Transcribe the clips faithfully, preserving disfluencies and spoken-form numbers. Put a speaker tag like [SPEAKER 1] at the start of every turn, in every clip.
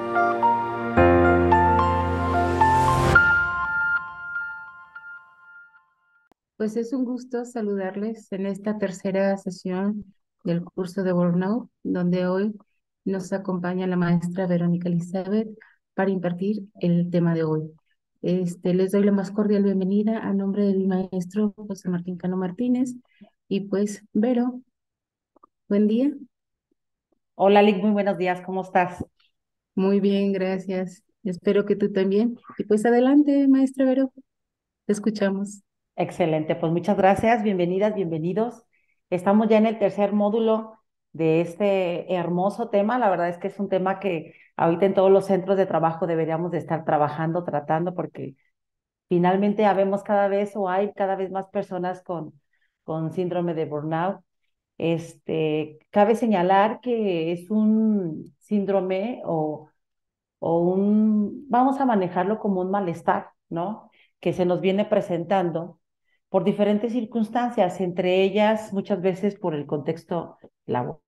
[SPEAKER 1] Pues es un gusto saludarles en esta tercera sesión del curso de Burnout, donde hoy nos acompaña la maestra Verónica Elizabeth para impartir el tema de hoy. Este, les doy la más cordial bienvenida a nombre del maestro José Martín Cano Martínez. Y pues, Vero, buen día.
[SPEAKER 2] Hola, Lick, muy buenos días, ¿cómo estás?
[SPEAKER 1] Muy bien, gracias. Espero que tú también. Y pues adelante, maestra Vero, te escuchamos.
[SPEAKER 2] Excelente, pues muchas gracias, bienvenidas, bienvenidos. Estamos ya en el tercer módulo de este hermoso tema. La verdad es que es un tema que ahorita en todos los centros de trabajo deberíamos de estar trabajando, tratando, porque finalmente habemos cada vez o hay cada vez más personas con, con síndrome de burnout. Este, cabe señalar que es un síndrome o o un, vamos a manejarlo como un malestar, ¿no? Que se nos viene presentando por diferentes circunstancias, entre ellas muchas veces por el contexto laboral,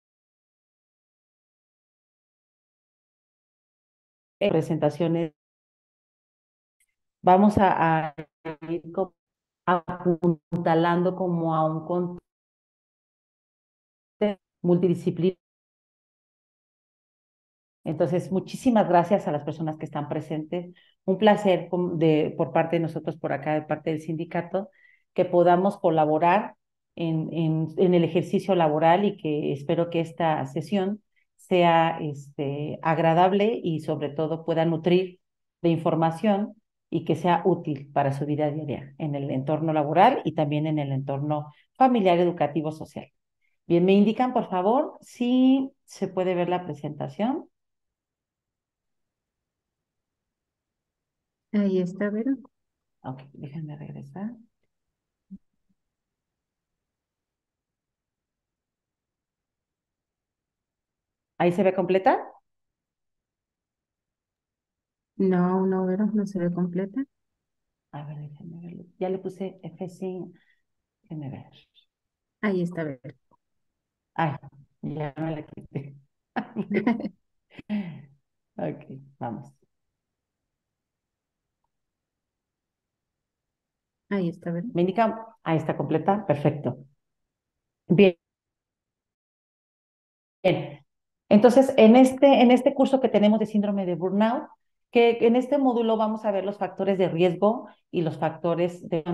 [SPEAKER 2] presentaciones, vamos a, a ir como apuntalando como a un contexto multidisciplinario. Entonces, muchísimas gracias a las personas que están presentes. Un placer de, por parte de nosotros por acá, de parte del sindicato, que podamos colaborar en, en, en el ejercicio laboral y que espero que esta sesión sea este, agradable y sobre todo pueda nutrir de información y que sea útil para su vida diaria en el entorno laboral y también en el entorno familiar, educativo, social. Bien, me indican, por favor, si se puede ver la presentación.
[SPEAKER 1] Ahí está, Vero.
[SPEAKER 2] Ok, déjenme regresar. ¿Ahí se ve completa?
[SPEAKER 1] No, no, Vero, no se ve completa.
[SPEAKER 2] A ver, déjenme verlo. Ya le puse F cinco. Déjenme ver.
[SPEAKER 1] Ahí está, Vero.
[SPEAKER 2] Ay, ya me la quité. Ok, vamos.
[SPEAKER 1] Ahí está, Vero.
[SPEAKER 2] ¿Me indica? Ahí está completa. Perfecto. Bien. Entonces, en este, en este curso que tenemos de síndrome de burnout, que en este módulo vamos a ver los factores de riesgo y los factores de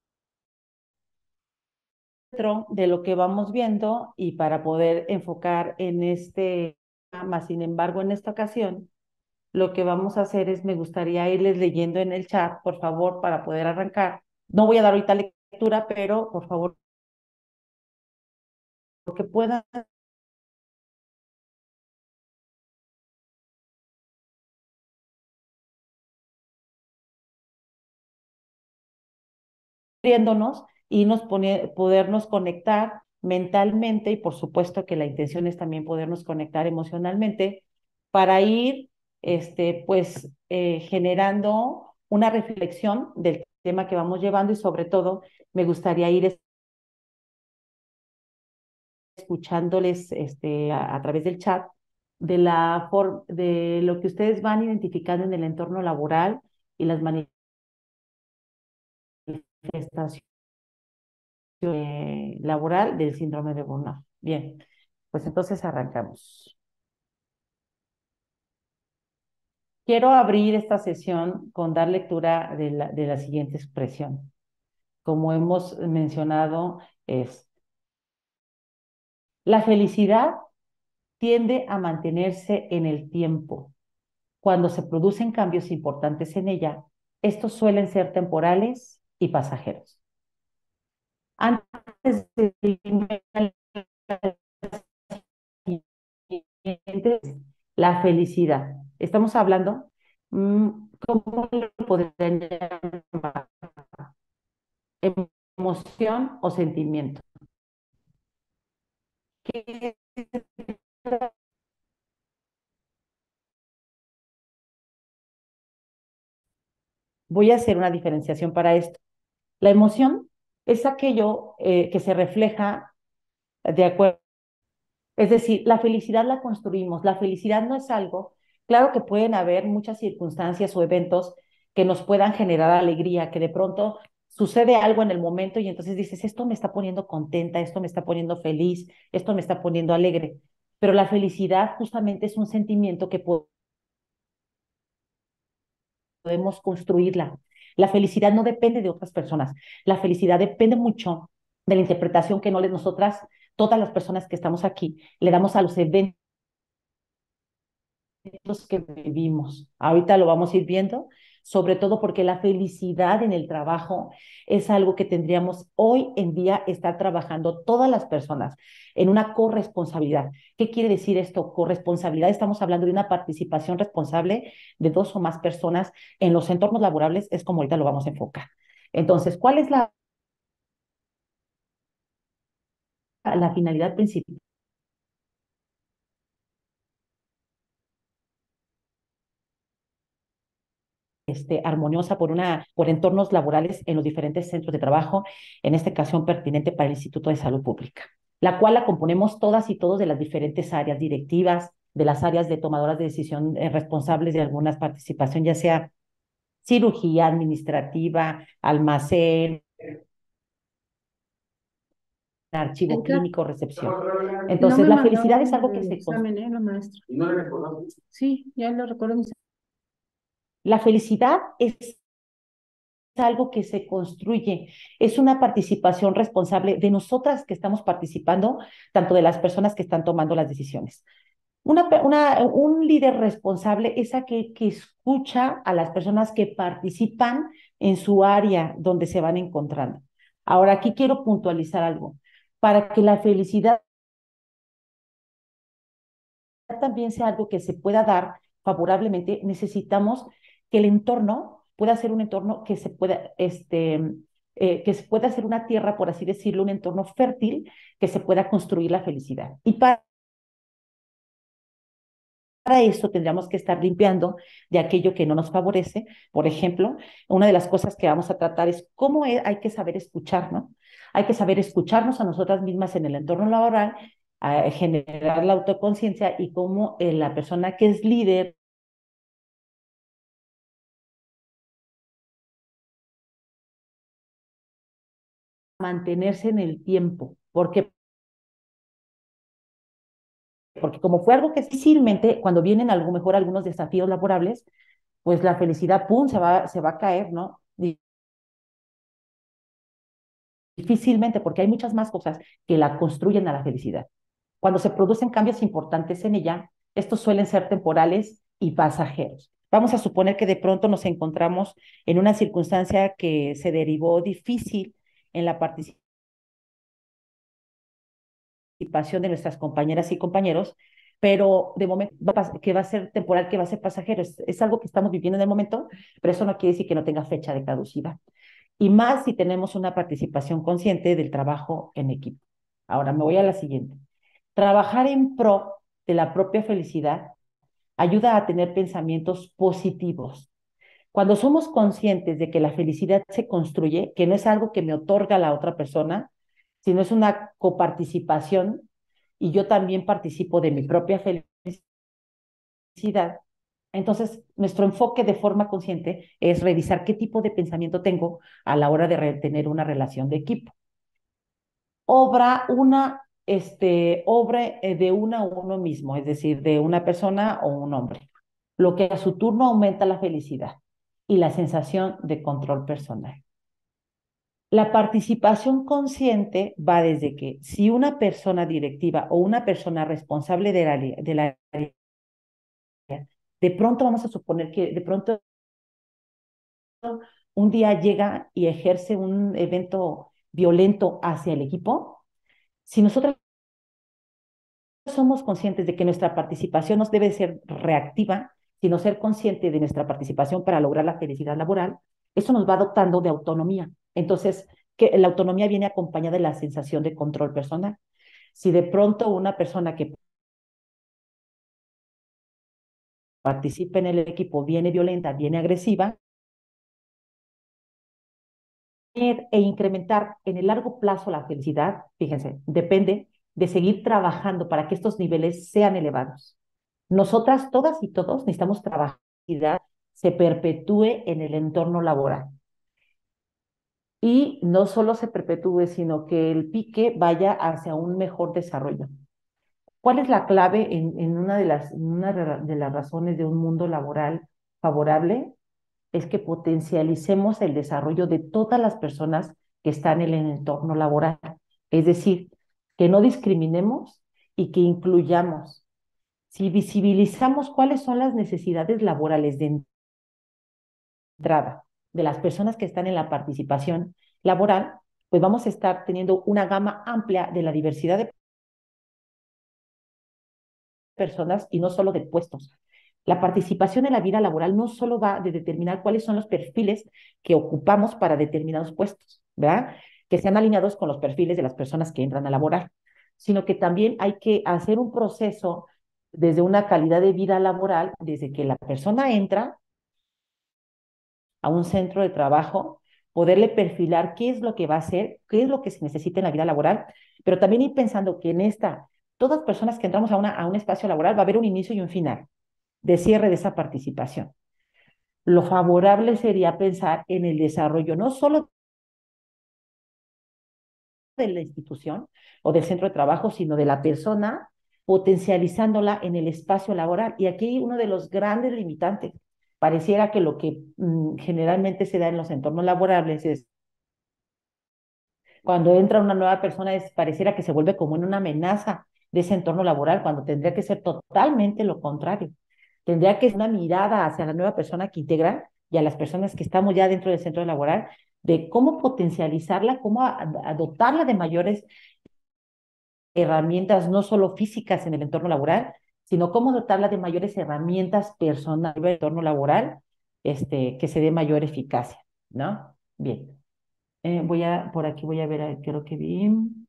[SPEAKER 2] de lo que vamos viendo y para poder enfocar en este tema. Sin embargo, en esta ocasión, lo que vamos a hacer es, me gustaría irles leyendo en el chat, por favor, para poder arrancar. No voy a dar ahorita lectura, pero por favor, lo que puedan viéndonos y nos pone, podernos conectar mentalmente y por supuesto que la intención es también podernos conectar emocionalmente para ir, este, pues, eh, generando una reflexión del tema que vamos llevando y sobre todo me gustaría ir escuchándoles este, a, a través del chat de, la for de lo que ustedes van identificando en el entorno laboral y las manifestaciones eh, laboral del síndrome de burnout. Bien, pues entonces arrancamos. Quiero abrir esta sesión con dar lectura de la, de la siguiente expresión. Como hemos mencionado, es la felicidad tiende a mantenerse en el tiempo. Cuando se producen cambios importantes en ella, estos suelen ser temporales y pasajeros. Antes de irme al siguiente, la felicidad. Estamos hablando, mm, ¿cómo lo podrían llamar? Emoción o sentimiento. ¿Qué Voy a hacer una diferenciación para esto. La emoción es aquello eh, que se refleja de acuerdo. Es decir, la felicidad la construimos. La felicidad no es algo Claro que pueden haber muchas circunstancias o eventos que nos puedan generar alegría, que de pronto sucede algo en el momento y entonces dices, esto me está poniendo contenta, esto me está poniendo feliz, esto me está poniendo alegre. Pero la felicidad justamente es un sentimiento que podemos construirla. La felicidad no depende de otras personas. La felicidad depende mucho de la interpretación que no le nosotras, todas las personas que estamos aquí, le damos a los eventos que vivimos. Ahorita lo vamos a ir viendo, sobre todo porque la felicidad en el trabajo es algo que tendríamos hoy en día estar trabajando todas las personas en una corresponsabilidad. ¿Qué quiere decir esto? Corresponsabilidad, estamos hablando de una participación responsable de dos o más personas en los entornos laborables, es como ahorita lo vamos a enfocar. Entonces, ¿cuál es la, la finalidad principal? Este, armoniosa por, una, por entornos laborales en los diferentes centros de trabajo, en esta ocasión pertinente para el Instituto de Salud Pública, la cual la componemos todas y todos de las diferentes áreas directivas, de las áreas de tomadoras de decisión eh, responsables de algunas participación, ya sea cirugía administrativa, almacén, archivo
[SPEAKER 1] Edgar,
[SPEAKER 2] clínico, recepción.
[SPEAKER 1] no
[SPEAKER 2] Entonces,
[SPEAKER 1] me
[SPEAKER 2] la felicidad es
[SPEAKER 1] mandaron
[SPEAKER 2] algo que
[SPEAKER 1] el
[SPEAKER 2] se construye.
[SPEAKER 1] examen, ¿eh, la maestra? ¿Y no le recordaste? Sí, ya lo recuerdo. Mis-
[SPEAKER 2] La felicidad es algo que se construye, es una participación responsable de nosotras que estamos participando, tanto de las personas que están tomando las decisiones. Una, una, un líder responsable es aquel que escucha a las personas que participan en su área donde se van encontrando. Ahora, aquí quiero puntualizar algo. Para que la felicidad también sea algo que se pueda dar favorablemente, necesitamos que el entorno pueda ser un entorno que se pueda, este, eh, que se pueda ser una tierra, por así decirlo, un entorno fértil que se pueda construir la felicidad. Y para Para eso tendríamos que estar limpiando de aquello que no nos favorece. Por ejemplo, una de las cosas que vamos a tratar es cómo hay que saber escuchar, ¿no? Hay que saber escucharnos a nosotras mismas en el entorno laboral, a generar la autoconciencia y cómo eh, la persona que es líder mantenerse en el tiempo. Porque porque como fue algo que difícilmente cuando vienen a lo mejor algunos desafíos laborables, pues la felicidad, pum, se va, se va a caer, ¿no? Difícilmente, porque hay muchas más cosas que la construyen a la felicidad. Cuando se producen cambios importantes en ella, estos suelen ser temporales y pasajeros. Vamos a suponer que de pronto nos encontramos en una circunstancia que se derivó difícil en la participación de nuestras compañeras y compañeros, pero de momento va que va a ser temporal, que va a ser pasajero. Es, es algo que estamos viviendo en el momento, pero eso no quiere decir que no tenga fecha de caducidad. Y más si tenemos una participación consciente del trabajo en equipo. Ahora me voy a la siguiente. Trabajar en pro de la propia felicidad ayuda a tener pensamientos positivos. Cuando somos conscientes de que la felicidad se construye, que no es algo que me otorga la otra persona, sino es una coparticipación y yo también participo de mi propia felicidad, entonces nuestro enfoque de forma consciente es revisar qué tipo de pensamiento tengo a la hora de tener una relación de equipo. Obra una, este, obra eh, de una a uno mismo, es decir, de una persona o un hombre, lo que a su turno aumenta la felicidad y la sensación de control personal. La participación consciente va desde que si una persona directiva o una persona responsable de la, de la de pronto vamos a suponer que de pronto un día llega y ejerce un evento violento hacia el equipo, si nosotros somos conscientes de que nuestra participación no debe ser reactiva, sino ser consciente de nuestra participación para lograr la felicidad laboral, eso nos va dotando de autonomía. Entonces, que la autonomía viene acompañada de la sensación de control personal. Si de pronto una persona que participa en el equipo viene violenta, viene agresiva, e incrementar en el largo plazo la felicidad, fíjense, depende de seguir trabajando para que estos niveles sean elevados. Nosotras, todas y todos, necesitamos trabajar que la actividad se perpetúe en el entorno laboral. Y no solo se perpetúe, sino que el pique vaya hacia un mejor desarrollo. ¿Cuál es la clave en, en una de las, en una de las razones de un mundo laboral favorable? Es que potencialicemos el desarrollo de todas las personas que están en el entorno laboral. Es decir, que no discriminemos y que incluyamos. Si visibilizamos cuáles son las necesidades laborales de entrada de las personas que están en la participación laboral, pues vamos a estar teniendo una gama amplia de la diversidad de personas y no solo de puestos. La participación en la vida laboral no solo va de determinar cuáles son los perfiles que ocupamos para determinados puestos, ¿verdad? Que sean alineados con los perfiles de las personas que entran a laborar, sino que también hay que hacer un proceso desde una calidad de vida laboral, desde que la persona entra a un centro de trabajo, poderle perfilar qué es lo que va a hacer, qué es lo que se necesita en la vida laboral, pero también ir pensando que en esta, todas las personas que entramos a, una, a un espacio laboral va a haber un inicio y un final de cierre de esa participación. Lo favorable sería pensar en el desarrollo no solo de la institución o del centro de trabajo, sino de la persona, potencializándola en el espacio laboral. Y aquí uno de los grandes limitantes, pareciera que lo que mmm, generalmente se da en los entornos laborales es cuando entra una nueva persona, es, pareciera que se vuelve como en una amenaza de ese entorno laboral, cuando tendría que ser totalmente lo contrario. Tendría que ser una mirada hacia la nueva persona que integra y a las personas que estamos ya dentro del centro laboral, de cómo potencializarla, cómo a, a dotarla de mayores herramientas, no solo físicas en el entorno laboral, sino cómo dotarla de mayores herramientas personales en el entorno laboral, este, que se dé mayor eficacia, ¿no? Bien. Eh, voy a, por aquí voy a ver, creo que vi.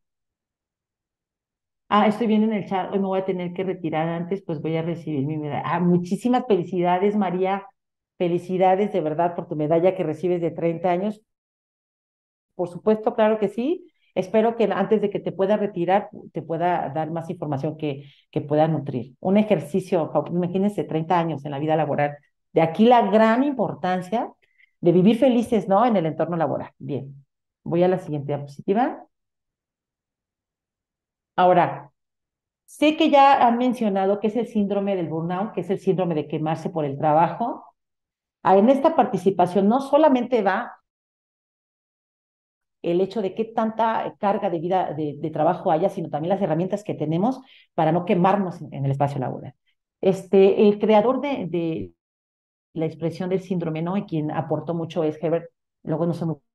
[SPEAKER 2] Ah, estoy viendo en el chat, hoy me voy a tener que retirar antes, pues voy a recibir mi medalla. Ah, muchísimas felicidades, María. Felicidades de verdad por tu medalla que recibes de treinta años. Por supuesto, claro que sí. Espero que antes de que te pueda retirar, te pueda dar más información que, que pueda nutrir. Un ejercicio, imagínense, treinta años en la vida laboral. De aquí la gran importancia de vivir felices, ¿no? En el entorno laboral. Bien, voy a la siguiente diapositiva. Ahora, sé que ya han mencionado que es el síndrome del burnout, que es el síndrome de quemarse por el trabajo. Ah, en esta participación no solamente va el hecho de qué tanta carga de vida, de, de trabajo haya, sino también las herramientas que tenemos para no quemarnos en, en el espacio laboral. Este, el creador de, de la expresión del síndrome, ¿no? Y quien aportó mucho es Herbert, luego no soy muy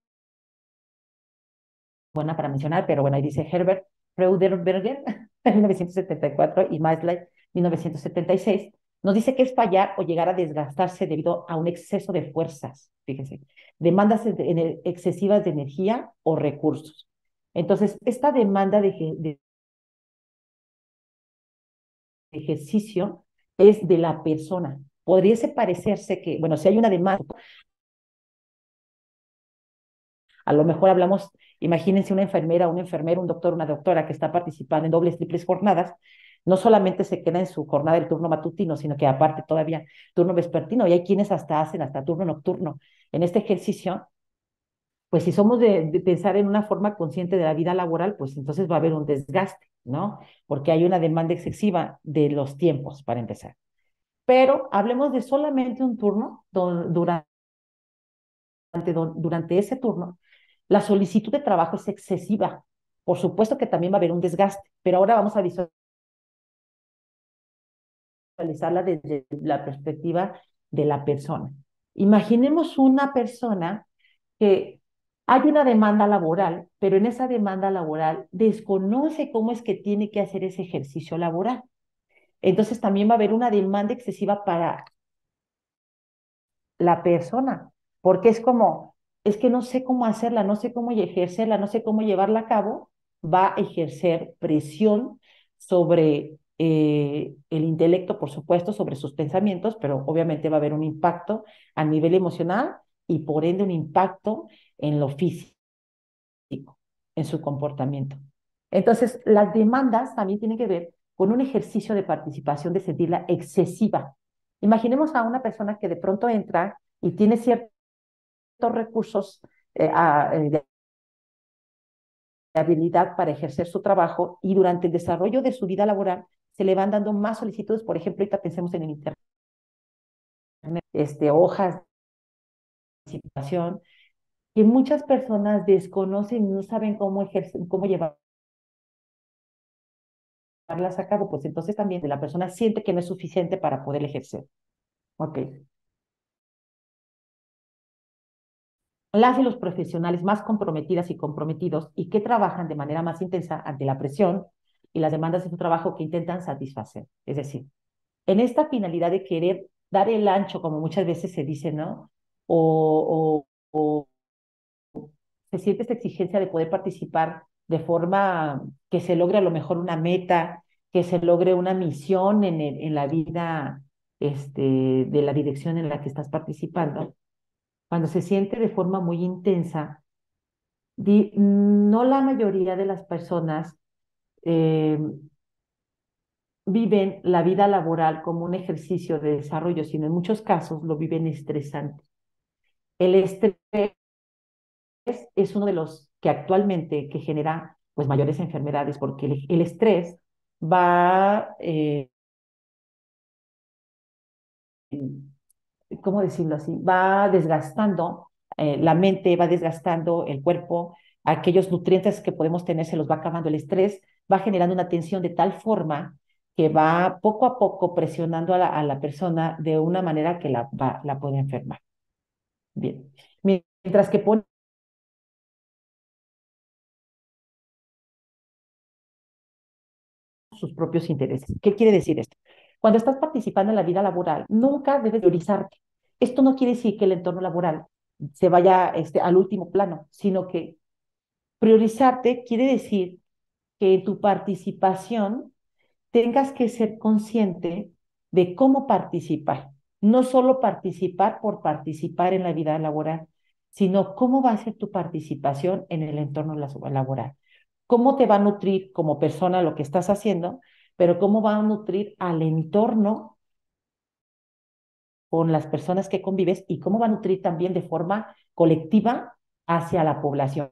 [SPEAKER 2] buena para mencionar, pero bueno, ahí dice Herbert Freudenberger, en mil novecientos setenta y cuatro, y Maslow, mil novecientos setenta y seis, nos dice que es fallar o llegar a desgastarse debido a un exceso de fuerzas, fíjense, demandas excesivas de energía o recursos. Entonces, esta demanda de, de ejercicio es de la persona. Podríase parecerse que, bueno, si hay una demanda, a lo mejor hablamos, imagínense una enfermera, un enfermero, un doctor, una doctora que está participando en dobles, triples jornadas, no solamente se queda en su jornada del turno matutino, sino que aparte todavía turno vespertino, y hay quienes hasta hacen hasta turno nocturno. En este ejercicio, pues si somos de, de pensar en una forma consciente de la vida laboral, pues entonces va a haber un desgaste, ¿no? Porque hay una demanda excesiva de los tiempos, para empezar. Pero hablemos de solamente un turno durante, durante ese turno, la solicitud de trabajo es excesiva. Por supuesto que también va a haber un desgaste, pero ahora vamos a visualizarla desde la perspectiva de la persona. Imaginemos una persona que hay una demanda laboral, pero en esa demanda laboral desconoce cómo es que tiene que hacer ese ejercicio laboral. Entonces también va a haber una demanda excesiva para la persona, porque es como, es que no sé cómo hacerla, no sé cómo ejercerla, no sé cómo llevarla a cabo, va a ejercer presión sobre eh, el intelecto, por supuesto, sobre sus pensamientos, pero obviamente va a haber un impacto a nivel emocional y por ende un impacto en lo físico, en su comportamiento. Entonces, las demandas también tienen que ver con un ejercicio de participación de sentirla excesiva. Imaginemos a una persona que de pronto entra y tiene ciertos recursos eh, a, eh, de habilidad para ejercer su trabajo y durante el desarrollo de su vida laboral se le van dando más solicitudes. Por ejemplo, ahorita pensemos en el internet, este, hojas de situación que muchas personas desconocen y no saben cómo ejercer, cómo llevarlas a cabo, pues entonces también la persona siente que no es suficiente para poder ejercer. Ok. Las y los profesionales más comprometidas y comprometidos y que trabajan de manera más intensa ante la presión y las demandas de su trabajo que intentan satisfacer. Es decir, en esta finalidad de querer dar el ancho, como muchas veces se dice, ¿no? O, o, o se siente esta exigencia de poder participar de forma que se logre a lo mejor una meta, que se logre una misión en, el, en la vida este, de la dirección en la que estás participando. Cuando se siente de forma muy intensa, di, no la mayoría de las personas eh, viven la vida laboral como un ejercicio de desarrollo, sino en muchos casos lo viven estresante. El estrés es uno de los que actualmente que genera pues mayores enfermedades, porque el, el estrés va, eh, ¿cómo decirlo así? Va desgastando eh, la mente, va desgastando el cuerpo, aquellos nutrientes que podemos tener se los va acabando. El estrés va generando una tensión de tal forma que va poco a poco presionando a la, a la persona de una manera que la, va, la puede enfermar. Bien. Mientras que pone sus propios intereses. ¿Qué quiere decir esto? Cuando estás participando en la vida laboral, nunca debes priorizarte. Esto no quiere decir que el entorno laboral se vaya este, al último plano, sino que priorizarte quiere decir que en tu participación tengas que ser consciente de cómo participar. No solo participar por participar en la vida laboral, sino cómo va a ser tu participación en el entorno laboral. Cómo te va a nutrir como persona lo que estás haciendo, pero cómo va a nutrir al entorno con las personas que convives y cómo va a nutrir también de forma colectiva hacia la población.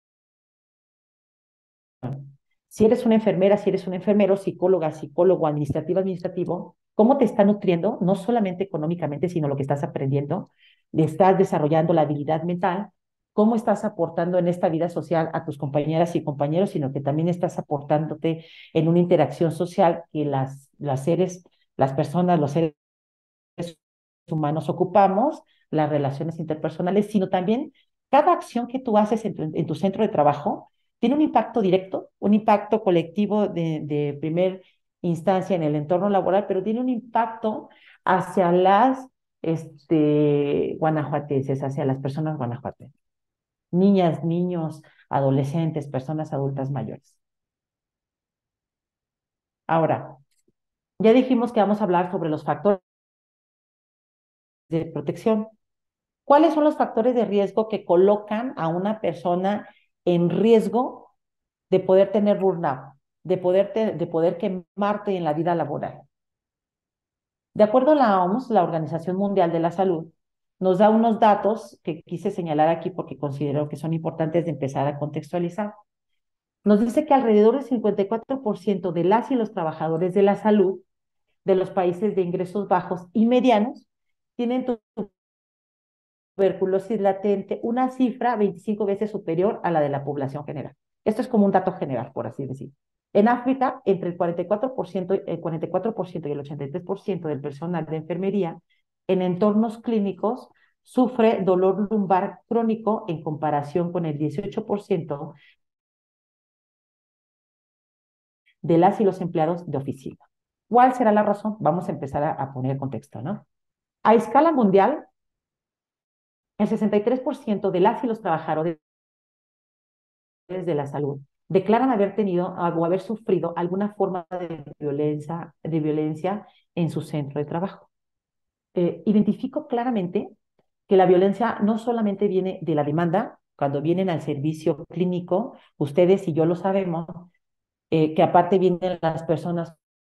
[SPEAKER 2] Si eres una enfermera, si eres un enfermero, psicóloga, psicólogo, administrativo, administrativo, ¿cómo te está nutriendo? No solamente económicamente, sino lo que estás aprendiendo, estás desarrollando la habilidad mental, cómo estás aportando en esta vida social a tus compañeras y compañeros, sino que también estás aportándote en una interacción social que las, las seres, las personas, los seres humanos ocupamos, las relaciones interpersonales, sino también cada acción que tú haces en tu, en tu centro de trabajo tiene un impacto directo, un impacto colectivo de, de primer instancia en el entorno laboral, pero tiene un impacto hacia las este, guanajuatenses, hacia las personas guanajuatenses, niñas, niños, adolescentes, personas adultas mayores. Ahora, ya dijimos que vamos a hablar sobre los factores de protección. ¿Cuáles son los factores de riesgo que colocan a una persona en riesgo de poder tener burnout, de poder, te, de poder quemarte en la vida laboral? De acuerdo a la O M S, la Organización Mundial de la Salud, nos da unos datos que quise señalar aquí porque considero que son importantes de empezar a contextualizar. Nos dice que alrededor del cincuenta y cuatro por ciento de las y los trabajadores de la salud de los países de ingresos bajos y medianos tienen tuberculosis latente, una cifra veinticinco veces superior a la de la población general. Esto es como un dato general, por así decir. En África, entre el cuarenta y cuatro por ciento, el cuarenta y cuatro por ciento y el ochenta y tres por ciento del personal de enfermería en entornos clínicos sufre dolor lumbar crónico en comparación con el dieciocho por ciento de las y los empleados de oficina. ¿Cuál será la razón? Vamos a empezar a, a poner contexto, ¿no? A escala mundial, el sesenta y tres por ciento de las y los trabajadores de la salud declaran haber tenido o haber sufrido alguna forma de violencia, de violencia en su centro de trabajo. Eh, identifico claramente que la violencia no solamente viene de la demanda, cuando vienen al servicio clínico, ustedes y yo lo sabemos, eh, que aparte vienen las personas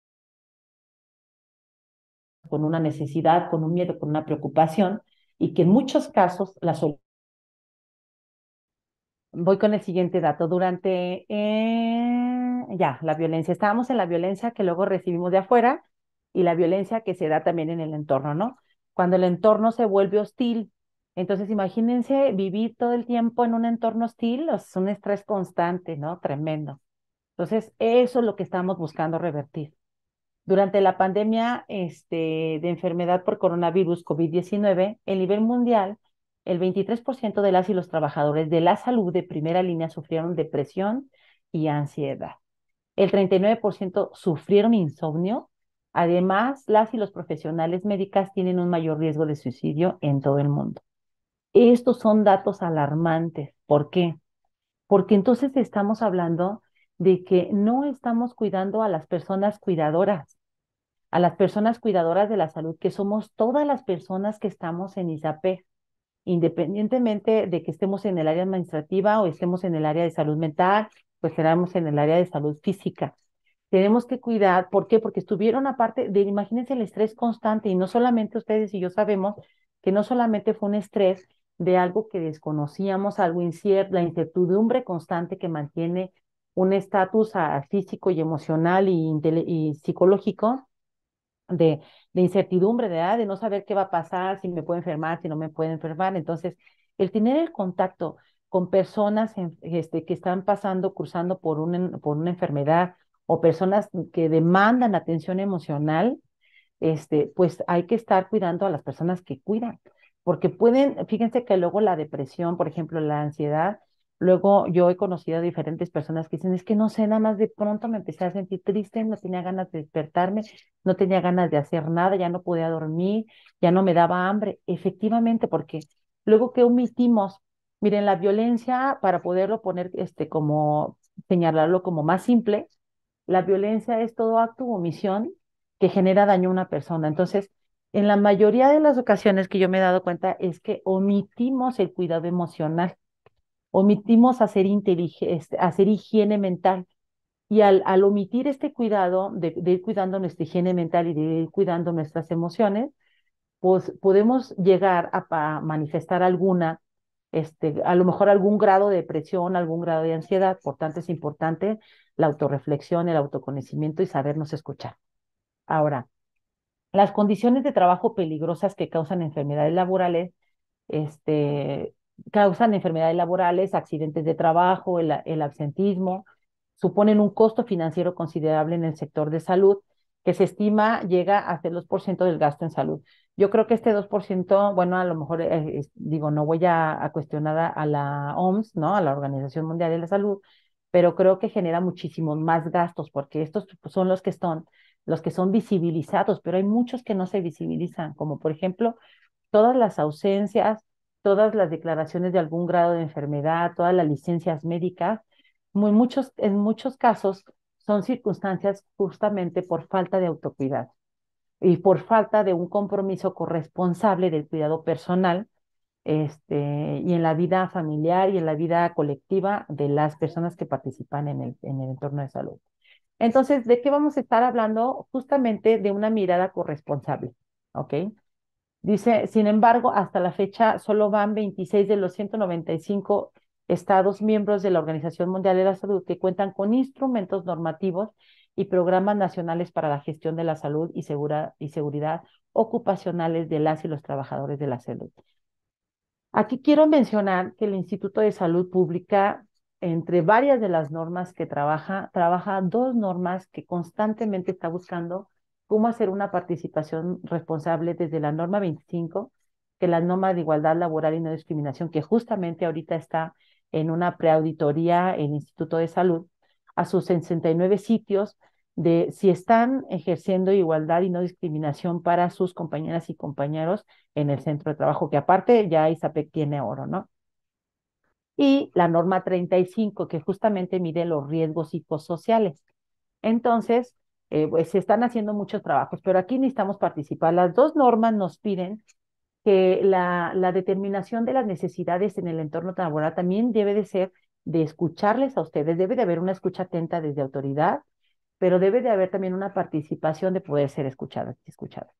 [SPEAKER 2] con una necesidad, con un miedo, con una preocupación, y que en muchos casos la solución. Voy con el siguiente dato. Durante, eh, ya, la violencia. Estábamos en la violencia que luego recibimos de afuera y la violencia que se da también en el entorno, ¿no? Cuando el entorno se vuelve hostil. Entonces, imagínense vivir todo el tiempo en un entorno hostil, es un estrés constante, ¿no? Tremendo. Entonces, eso es lo que estamos buscando revertir. Durante la pandemia este, de enfermedad por coronavirus COVID diecinueve, el nivel mundial, el veintitrés por ciento de las y los trabajadores de la salud de primera línea sufrieron depresión y ansiedad. El treinta y nueve por ciento sufrieron insomnio. Además, las y los profesionales médicas tienen un mayor riesgo de suicidio en todo el mundo. Estos son datos alarmantes. ¿Por qué? Porque entonces estamos hablando de que no estamos cuidando a las personas cuidadoras, a las personas cuidadoras de la salud, que somos todas las personas que estamos en ISAPEG, independientemente de que estemos en el área administrativa o estemos en el área de salud mental, pues estamos en el área de salud física. Tenemos que cuidar, ¿por qué? Porque estuvieron aparte de, imagínense el estrés constante, y no solamente ustedes y yo sabemos que no solamente fue un estrés de algo que desconocíamos, algo incierto, la incertidumbre constante que mantiene un estatus ah, físico y emocional y, y psicológico, de, de incertidumbre, de, ah, de no saber qué va a pasar, si me puedo enfermar, si no me puedo enfermar. Entonces, el tener el contacto con personas en, este, que están pasando, cruzando por, un, por una enfermedad o personas que demandan atención emocional, este, pues hay que estar cuidando a las personas que cuidan, porque pueden, fíjense que luego la depresión, por ejemplo, la ansiedad, luego yo he conocido a diferentes personas que dicen, es que no sé, nada más de pronto me empecé a sentir triste, no tenía ganas de despertarme, no tenía ganas de hacer nada, ya no podía dormir, ya no me daba hambre, efectivamente, porque luego que omitimos, miren, la violencia, para poderlo poner, este, como, señalarlo como más simple, la violencia es todo acto u omisión que genera daño a una persona. Entonces, en la mayoría de las ocasiones que yo me he dado cuenta es que omitimos el cuidado emocional, omitimos hacer, este, hacer higiene mental. Y al, al omitir este cuidado, de, de ir cuidando nuestra higiene mental y de ir cuidando nuestras emociones, pues podemos llegar a, a manifestar alguna, este, a lo mejor algún grado de depresión, algún grado de ansiedad. Por tanto, es importante la autorreflexión, el autoconocimiento y sabernos escuchar. Ahora, las condiciones de trabajo peligrosas que causan enfermedades laborales, este, causan enfermedades laborales, accidentes de trabajo, el, el absentismo, suponen un costo financiero considerable en el sector de salud, que se estima llega hasta el dos por ciento del gasto en salud. Yo creo que este dos por ciento, bueno, a lo mejor, eh, es, digo, no voy a, a cuestionar a, a la O M S, ¿no? A la Organización Mundial de la Salud, pero creo que genera muchísimos más gastos, porque estos son los que están, los que son visibilizados, pero hay muchos que no se visibilizan, como por ejemplo todas las ausencias, todas las declaraciones de algún grado de enfermedad, todas las licencias médicas, muy muchos, en muchos casos son circunstancias justamente por falta de autocuidado y por falta de un compromiso corresponsable del cuidado personal, este, y en la vida familiar y en la vida colectiva de las personas que participan en el, en el entorno de salud. Entonces, ¿de qué vamos a estar hablando? Justamente de una mirada corresponsable, ¿ok? Dice, sin embargo, hasta la fecha solo van veintiséis de los ciento noventa y cinco estados miembros de la Organización Mundial de la Salud que cuentan con instrumentos normativos y programas nacionales para la gestión de la salud y, segura, y seguridad ocupacionales de las y los trabajadores de la salud. Aquí quiero mencionar que el Instituto de Salud Pública, entre varias de las normas que trabaja, trabaja dos normas que constantemente está buscando cómo hacer una participación responsable, desde la norma veinticinco, que es la norma de igualdad laboral y no discriminación, que justamente ahorita está en una preauditoría en el Instituto de Salud, a sus sesenta y nueve sitios de si están ejerciendo igualdad y no discriminación para sus compañeras y compañeros en el centro de trabajo, que aparte ya ISAPEC tiene oro, ¿no? Y la norma treinta y cinco, que justamente mide los riesgos psicosociales. Entonces, eh, pues se están haciendo muchos trabajos, pero aquí necesitamos participar. Las dos normas nos piden que la, la determinación de las necesidades en el entorno laboral también debe de ser de escucharles a ustedes, debe de haber una escucha atenta desde autoridad, pero debe de haber también una participación de poder ser escuchadas y escuchadas.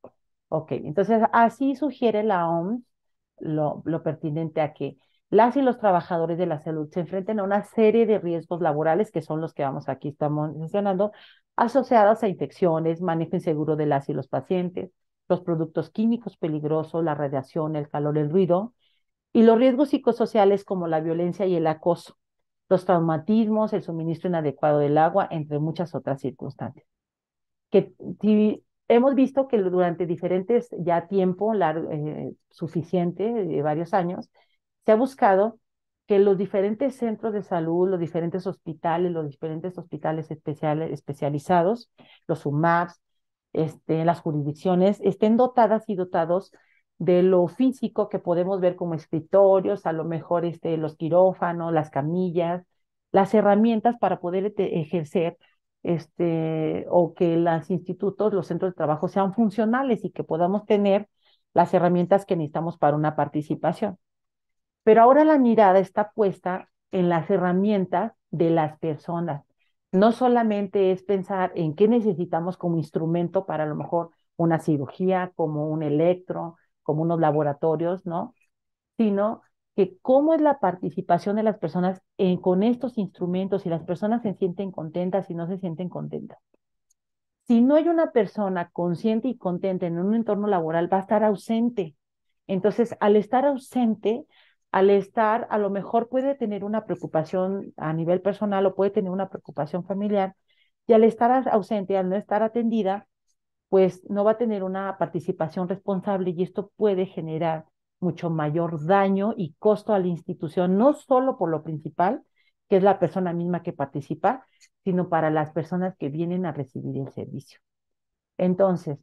[SPEAKER 2] Ok, entonces así sugiere la O M S lo, lo pertinente a que las y los trabajadores de la salud se enfrenten a una serie de riesgos laborales, que son los que vamos aquí estamos mencionando, asociados a infecciones, manejo inseguro de las y los pacientes, los productos químicos peligrosos, la radiación, el calor, el ruido, y los riesgos psicosociales como la violencia y el acoso, los traumatismos, el suministro inadecuado del agua, entre muchas otras circunstancias que si hemos visto que durante diferentes ya tiempo largo, eh, suficiente, de varios años, se ha buscado que los diferentes centros de salud, los diferentes hospitales, los diferentes hospitales especiales, especializados, los U M A Ps, este, las jurisdicciones, estén dotadas y dotados de lo físico que podemos ver como escritorios, a lo mejor este, los quirófanos, las camillas, las herramientas para poder este, ejercer este, o que los institutos, los centros de trabajo sean funcionales y que podamos tener las herramientas que necesitamos para una participación. Pero ahora la mirada está puesta en las herramientas de las personas. No solamente es pensar en qué necesitamos como instrumento para a lo mejor una cirugía, como un electro, como unos laboratorios, ¿no? Sino que cómo es la participación de las personas en, con estos instrumentos, si las personas se sienten contentas, si no se sienten contentas. Si no hay una persona consciente y contenta en un entorno laboral, va a estar ausente. Entonces, al estar ausente, al estar, a lo mejor puede tener una preocupación a nivel personal o puede tener una preocupación familiar, y al estar ausente, al no estar atendida, pues no va a tener una participación responsable y esto puede generar mucho mayor daño y costo a la institución, no solo por lo principal, que es la persona misma que participa, sino para las personas que vienen a recibir el servicio. Entonces,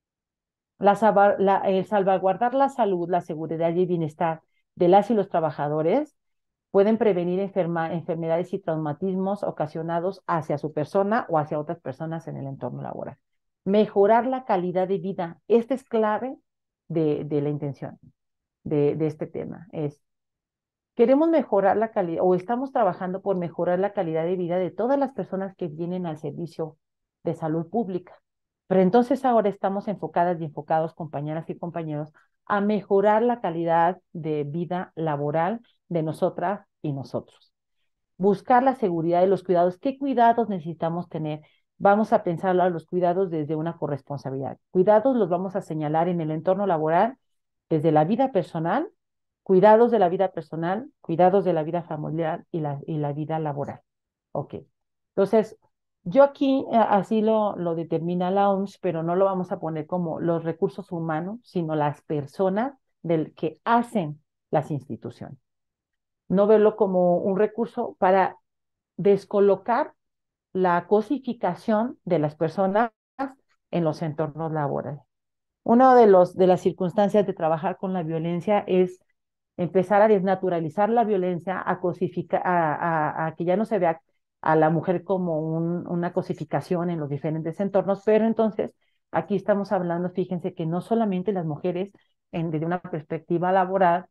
[SPEAKER 2] la, la, el salvaguardar la salud, la seguridad y el bienestar de las y los trabajadores pueden prevenir enferma, enfermedades y traumatismos ocasionados hacia su persona o hacia otras personas en el entorno laboral. Mejorar la calidad de vida. Esta es clave de, de la intención de, de este tema. Es, queremos mejorar la calidad o estamos trabajando por mejorar la calidad de vida de todas las personas que vienen al servicio de salud pública. Pero entonces ahora estamos enfocadas y enfocados, compañeras y compañeros, a mejorar la calidad de vida laboral de nosotras y nosotros. Buscar la seguridad de los cuidados. ¿Qué cuidados necesitamos tener? Vamos a pensar a los cuidados desde una corresponsabilidad. Cuidados los vamos a señalar en el entorno laboral desde la vida personal, cuidados de la vida personal, cuidados de la vida familiar y la, y la vida laboral. Ok. Entonces, yo aquí eh, así lo, lo determina la O M S, pero no lo vamos a poner como los recursos humanos, sino las personas del que hacen las instituciones. No verlo como un recurso para descolocar la cosificación de las personas en los entornos laborales. Una de, los, de las circunstancias de trabajar con la violencia es empezar a desnaturalizar la violencia, a, cosificar, a, a, a que ya no se vea a la mujer como un, una cosificación en los diferentes entornos, pero entonces aquí estamos hablando, fíjense que no solamente las mujeres en, desde una perspectiva laboral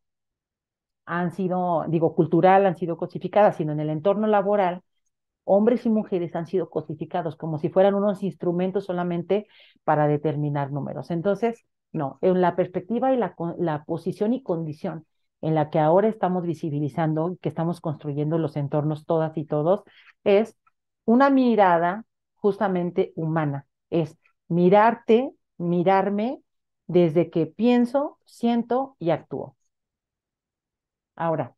[SPEAKER 2] han sido, digo, cultural, han sido cosificadas, sino en el entorno laboral hombres y mujeres han sido cosificados como si fueran unos instrumentos solamente para determinar números. Entonces, no, en la perspectiva y la, la posición y condición en la que ahora estamos visibilizando, que estamos construyendo los entornos todas y todos, es una mirada justamente humana, es mirarte, mirarme desde que pienso, siento y actúo. Ahora,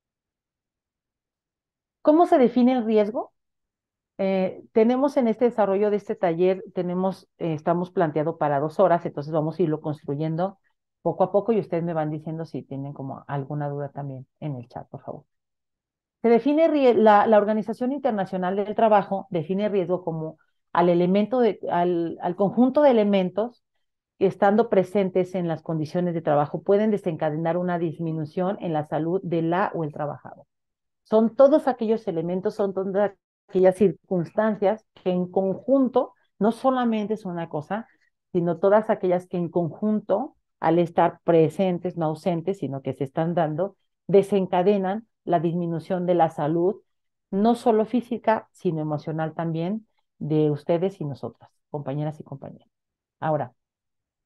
[SPEAKER 2] ¿cómo se define el riesgo? Eh, tenemos en este desarrollo de este taller, tenemos, eh, estamos planteado para dos horas, entonces vamos a irlo construyendo poco a poco y ustedes me van diciendo si tienen como alguna duda también en el chat, por favor. Se define la, la Organización Internacional del Trabajo define riesgo como al elemento de, al, al conjunto de elementos que estando presentes en las condiciones de trabajo pueden desencadenar una disminución en la salud de la o el trabajador. Son todos aquellos elementos, son todas aquellas circunstancias que en conjunto no solamente son una cosa, sino todas aquellas que en conjunto, al estar presentes, no ausentes, sino que se están dando, desencadenan la disminución de la salud, no solo física, sino emocional también, de ustedes y nosotras, compañeras y compañeros. Ahora,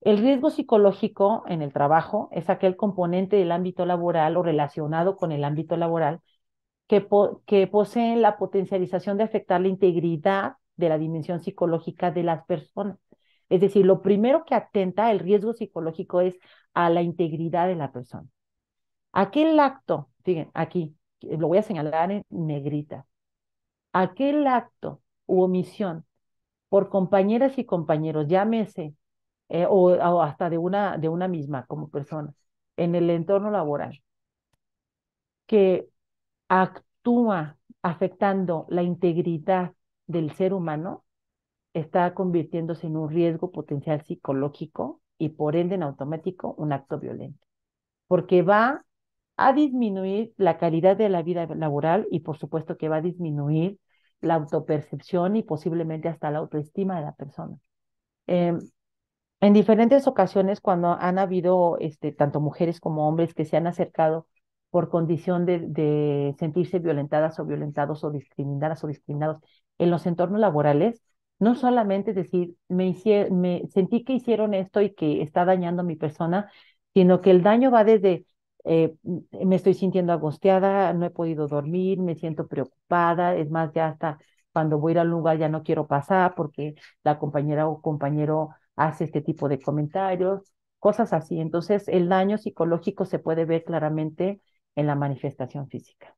[SPEAKER 2] El riesgo psicológico en el trabajo es aquel componente del ámbito laboral o relacionado con el ámbito laboral que, po que poseen la potencialización de afectar la integridad de la dimensión psicológica de las personas. Es decir, lo primero que atenta el riesgo psicológico es a la integridad de la persona. Aquel acto, fíjense, aquí, lo voy a señalar en negrita, aquel acto u omisión por compañeras y compañeros, llámese, eh, o, o hasta de una, de una misma como persona, en el entorno laboral, que actúa afectando la integridad del ser humano, está convirtiéndose en un riesgo potencial psicológico y por ende en automático un acto violento, porque va a disminuir la calidad de la vida laboral y por supuesto que va a disminuir la autopercepción y posiblemente hasta la autoestima de la persona. Eh, en diferentes ocasiones, cuando han habido este, tanto mujeres como hombres que se han acercado por condición de, de sentirse violentadas o violentados o discriminadas o discriminados en los entornos laborales, no solamente decir, me, hicie- me sentí que hicieron esto y que está dañando a mi persona, sino que el daño va desde, eh, m- me estoy sintiendo angustiada, no he podido dormir, me siento preocupada, es más, ya hasta cuando voy a ir a un lugar ya no quiero pasar porque la compañera o compañero hace este tipo de comentarios, cosas así. Entonces, el daño psicológico se puede ver claramente en la manifestación física.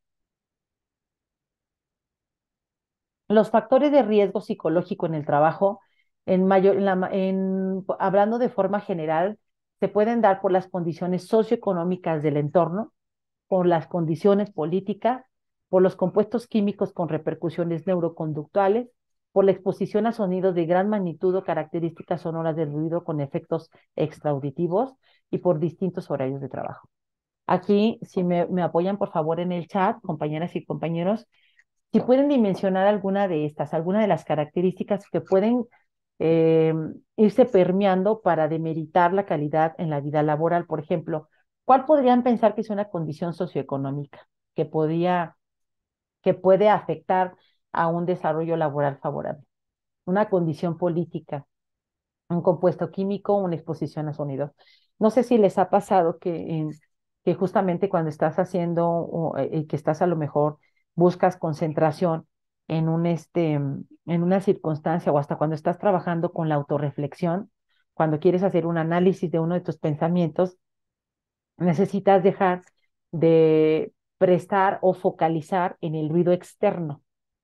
[SPEAKER 2] Los factores de riesgo psicológico en el trabajo, en mayor, en la, en, hablando de forma general, se pueden dar por las condiciones socioeconómicas del entorno, por las condiciones políticas, por los compuestos químicos con repercusiones neuroconductuales, por la exposición a sonidos de gran magnitud o características sonoras del ruido con efectos extraauditivos y por distintos horarios de trabajo. Aquí, si me, me apoyan por favor en el chat, compañeras y compañeros, si pueden dimensionar alguna de estas, alguna de las características que pueden eh, irse permeando para demeritar la calidad en la vida laboral. Por ejemplo, ¿cuál podrían pensar que es una condición socioeconómica que podía, que puede afectar a un desarrollo laboral favorable? Una condición política, un compuesto químico, una exposición a sonidos. No sé si les ha pasado que, en, que justamente cuando estás haciendo o, eh, que estás a lo mejor buscas concentración en un este en una circunstancia o hasta cuando estás trabajando con la autorreflexión, cuando quieres hacer un análisis de uno de tus pensamientos, necesitas dejar de prestar o focalizar en el ruido externo.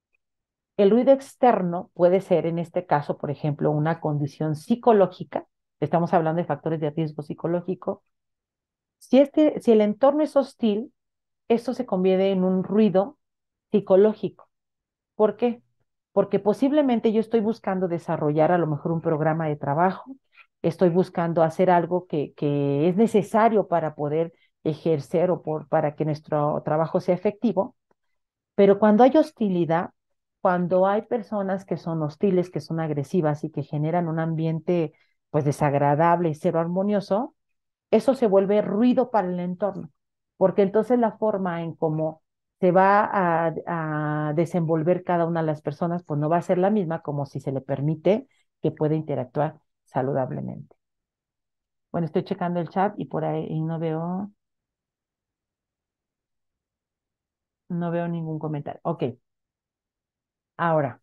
[SPEAKER 2] El ruido externo puede ser, en este caso, por ejemplo, una condición psicológica. Estamos hablando de factores de riesgo psicológico. Si, este, si el entorno es hostil, esto se convierte en un ruido psicológico. ¿Por qué? Porque posiblemente yo estoy buscando desarrollar a lo mejor un programa de trabajo, estoy buscando hacer algo que, que es necesario para poder ejercer o por, para que nuestro trabajo sea efectivo, pero cuando hay hostilidad, cuando hay personas que son hostiles, que son agresivas y que generan un ambiente pues desagradable y cero armonioso, eso se vuelve ruido para el entorno, porque entonces la forma en cómo se va a, a desenvolver cada una de las personas, pues no va a ser la misma como si se le permite que pueda interactuar saludablemente. Bueno, estoy checando el chat y por ahí no veo, no veo ningún comentario. Ok, ahora.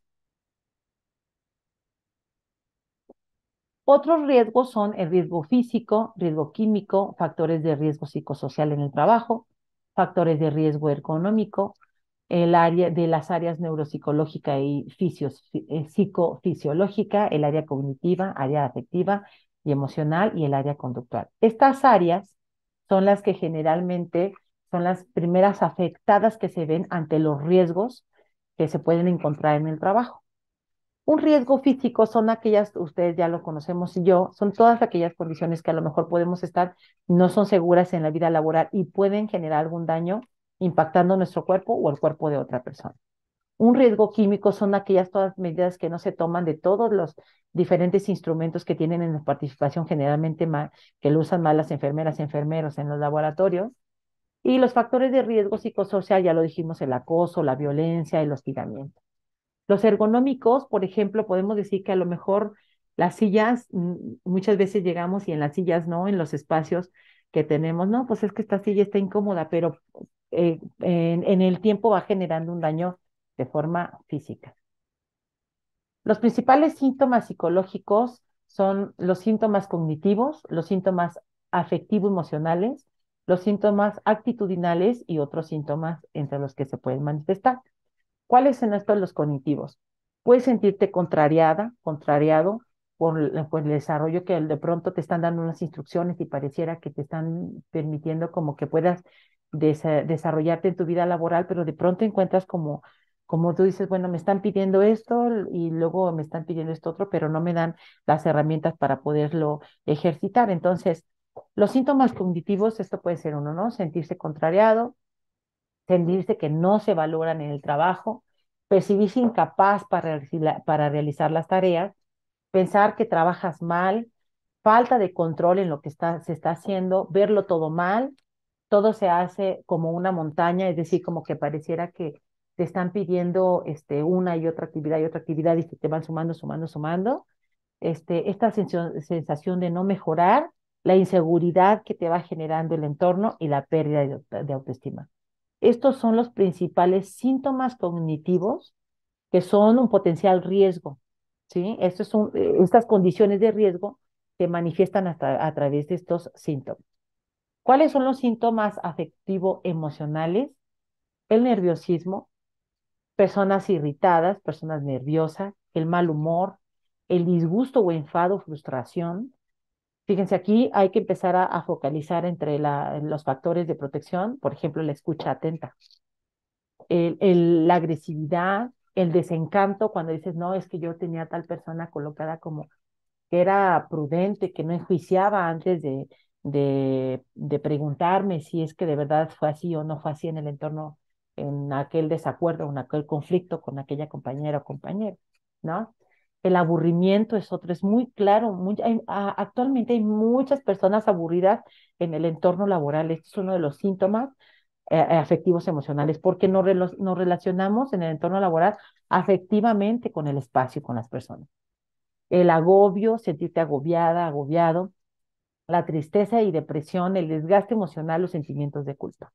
[SPEAKER 2] Otros riesgos son el riesgo físico, riesgo químico, factores de riesgo psicosocial en el trabajo, factores de riesgo ergonómico, el área de las áreas neuropsicológica y fisios, eh, psicofisiológica, el área cognitiva, área afectiva y emocional y el área conductual. Estas áreas son las que generalmente son las primeras afectadas que se ven ante los riesgos que se pueden encontrar en el trabajo. Un riesgo físico son aquellas, ustedes ya lo conocemos y yo, son todas aquellas condiciones que a lo mejor podemos estar, no son seguras en la vida laboral y pueden generar algún daño impactando nuestro cuerpo o el cuerpo de otra persona. Un riesgo químico son aquellas todas medidas que no se toman de todos los diferentes instrumentos que tienen en la participación generalmente mal, que lo usan mal las enfermeras y enfermeros en los laboratorios. Y los factores de riesgo psicosocial, ya lo dijimos, el acoso, la violencia, el hostigamiento. Los ergonómicos, por ejemplo, podemos decir que a lo mejor Las sillas, mm, muchas veces llegamos y en las sillas no, en los espacios que tenemos, no, pues es que esta silla está incómoda, pero eh, en, en el tiempo va generando un daño de forma física. Los principales síntomas psicológicos son los síntomas cognitivos, los síntomas afectivo-emocionales, los síntomas actitudinales y otros síntomas entre los que se pueden manifestar. ¿Cuáles son estos los cognitivos? Puedes sentirte contrariada, contrariado por, por el desarrollo que de pronto te están dando unas instrucciones y pareciera que te están permitiendo como que puedas desa- desarrollarte en tu vida laboral, pero de pronto encuentras como, como tú dices, bueno, me están pidiendo esto y luego me están pidiendo esto otro, pero no me dan las herramientas para poderlo ejercitar. Entonces, los síntomas cognitivos, esto puede ser uno, ¿no? Sentirse contrariado, sentirse que no se valoran en el trabajo, percibirse incapaz para, realizar- para realizar las tareas, pensar que trabajas mal, falta de control en lo que está, se está haciendo, verlo todo mal, todo se hace como una montaña, es decir, como que pareciera que te están pidiendo este, una y otra actividad y otra actividad y se te van sumando, sumando, sumando. Este, esta sensación sensación de no mejorar, la inseguridad que te va generando el entorno y la pérdida de, de autoestima. Estos son los principales síntomas cognitivos que son un potencial riesgo, ¿sí? Estos son, eh, estas condiciones de riesgo se manifiestan hasta a través de estos síntomas. ¿Cuáles son los síntomas afectivo-emocionales? El nerviosismo, personas irritadas, personas nerviosas, el mal humor, el disgusto o enfado, frustración. Fíjense, aquí hay que empezar a, a focalizar entre la, los factores de protección, por ejemplo, la escucha atenta, el, el, la agresividad, el desencanto cuando dices, no, es que yo tenía a tal persona colocada como que era prudente, que no enjuiciaba antes de, de, de preguntarme si es que de verdad fue así o no fue así en el entorno, en aquel desacuerdo, en aquel conflicto con aquella compañera o compañero, ¿no? El aburrimiento es otro, es muy claro. Muy, hay, a, actualmente hay muchas personas aburridas en el entorno laboral. Este es uno de los síntomas eh, afectivos emocionales, porque nos, relo- nos relacionamos en el entorno laboral afectivamente con el espacio, con las personas. El agobio, sentirte agobiada, agobiado, la tristeza y depresión, el desgaste emocional, los sentimientos de culpa.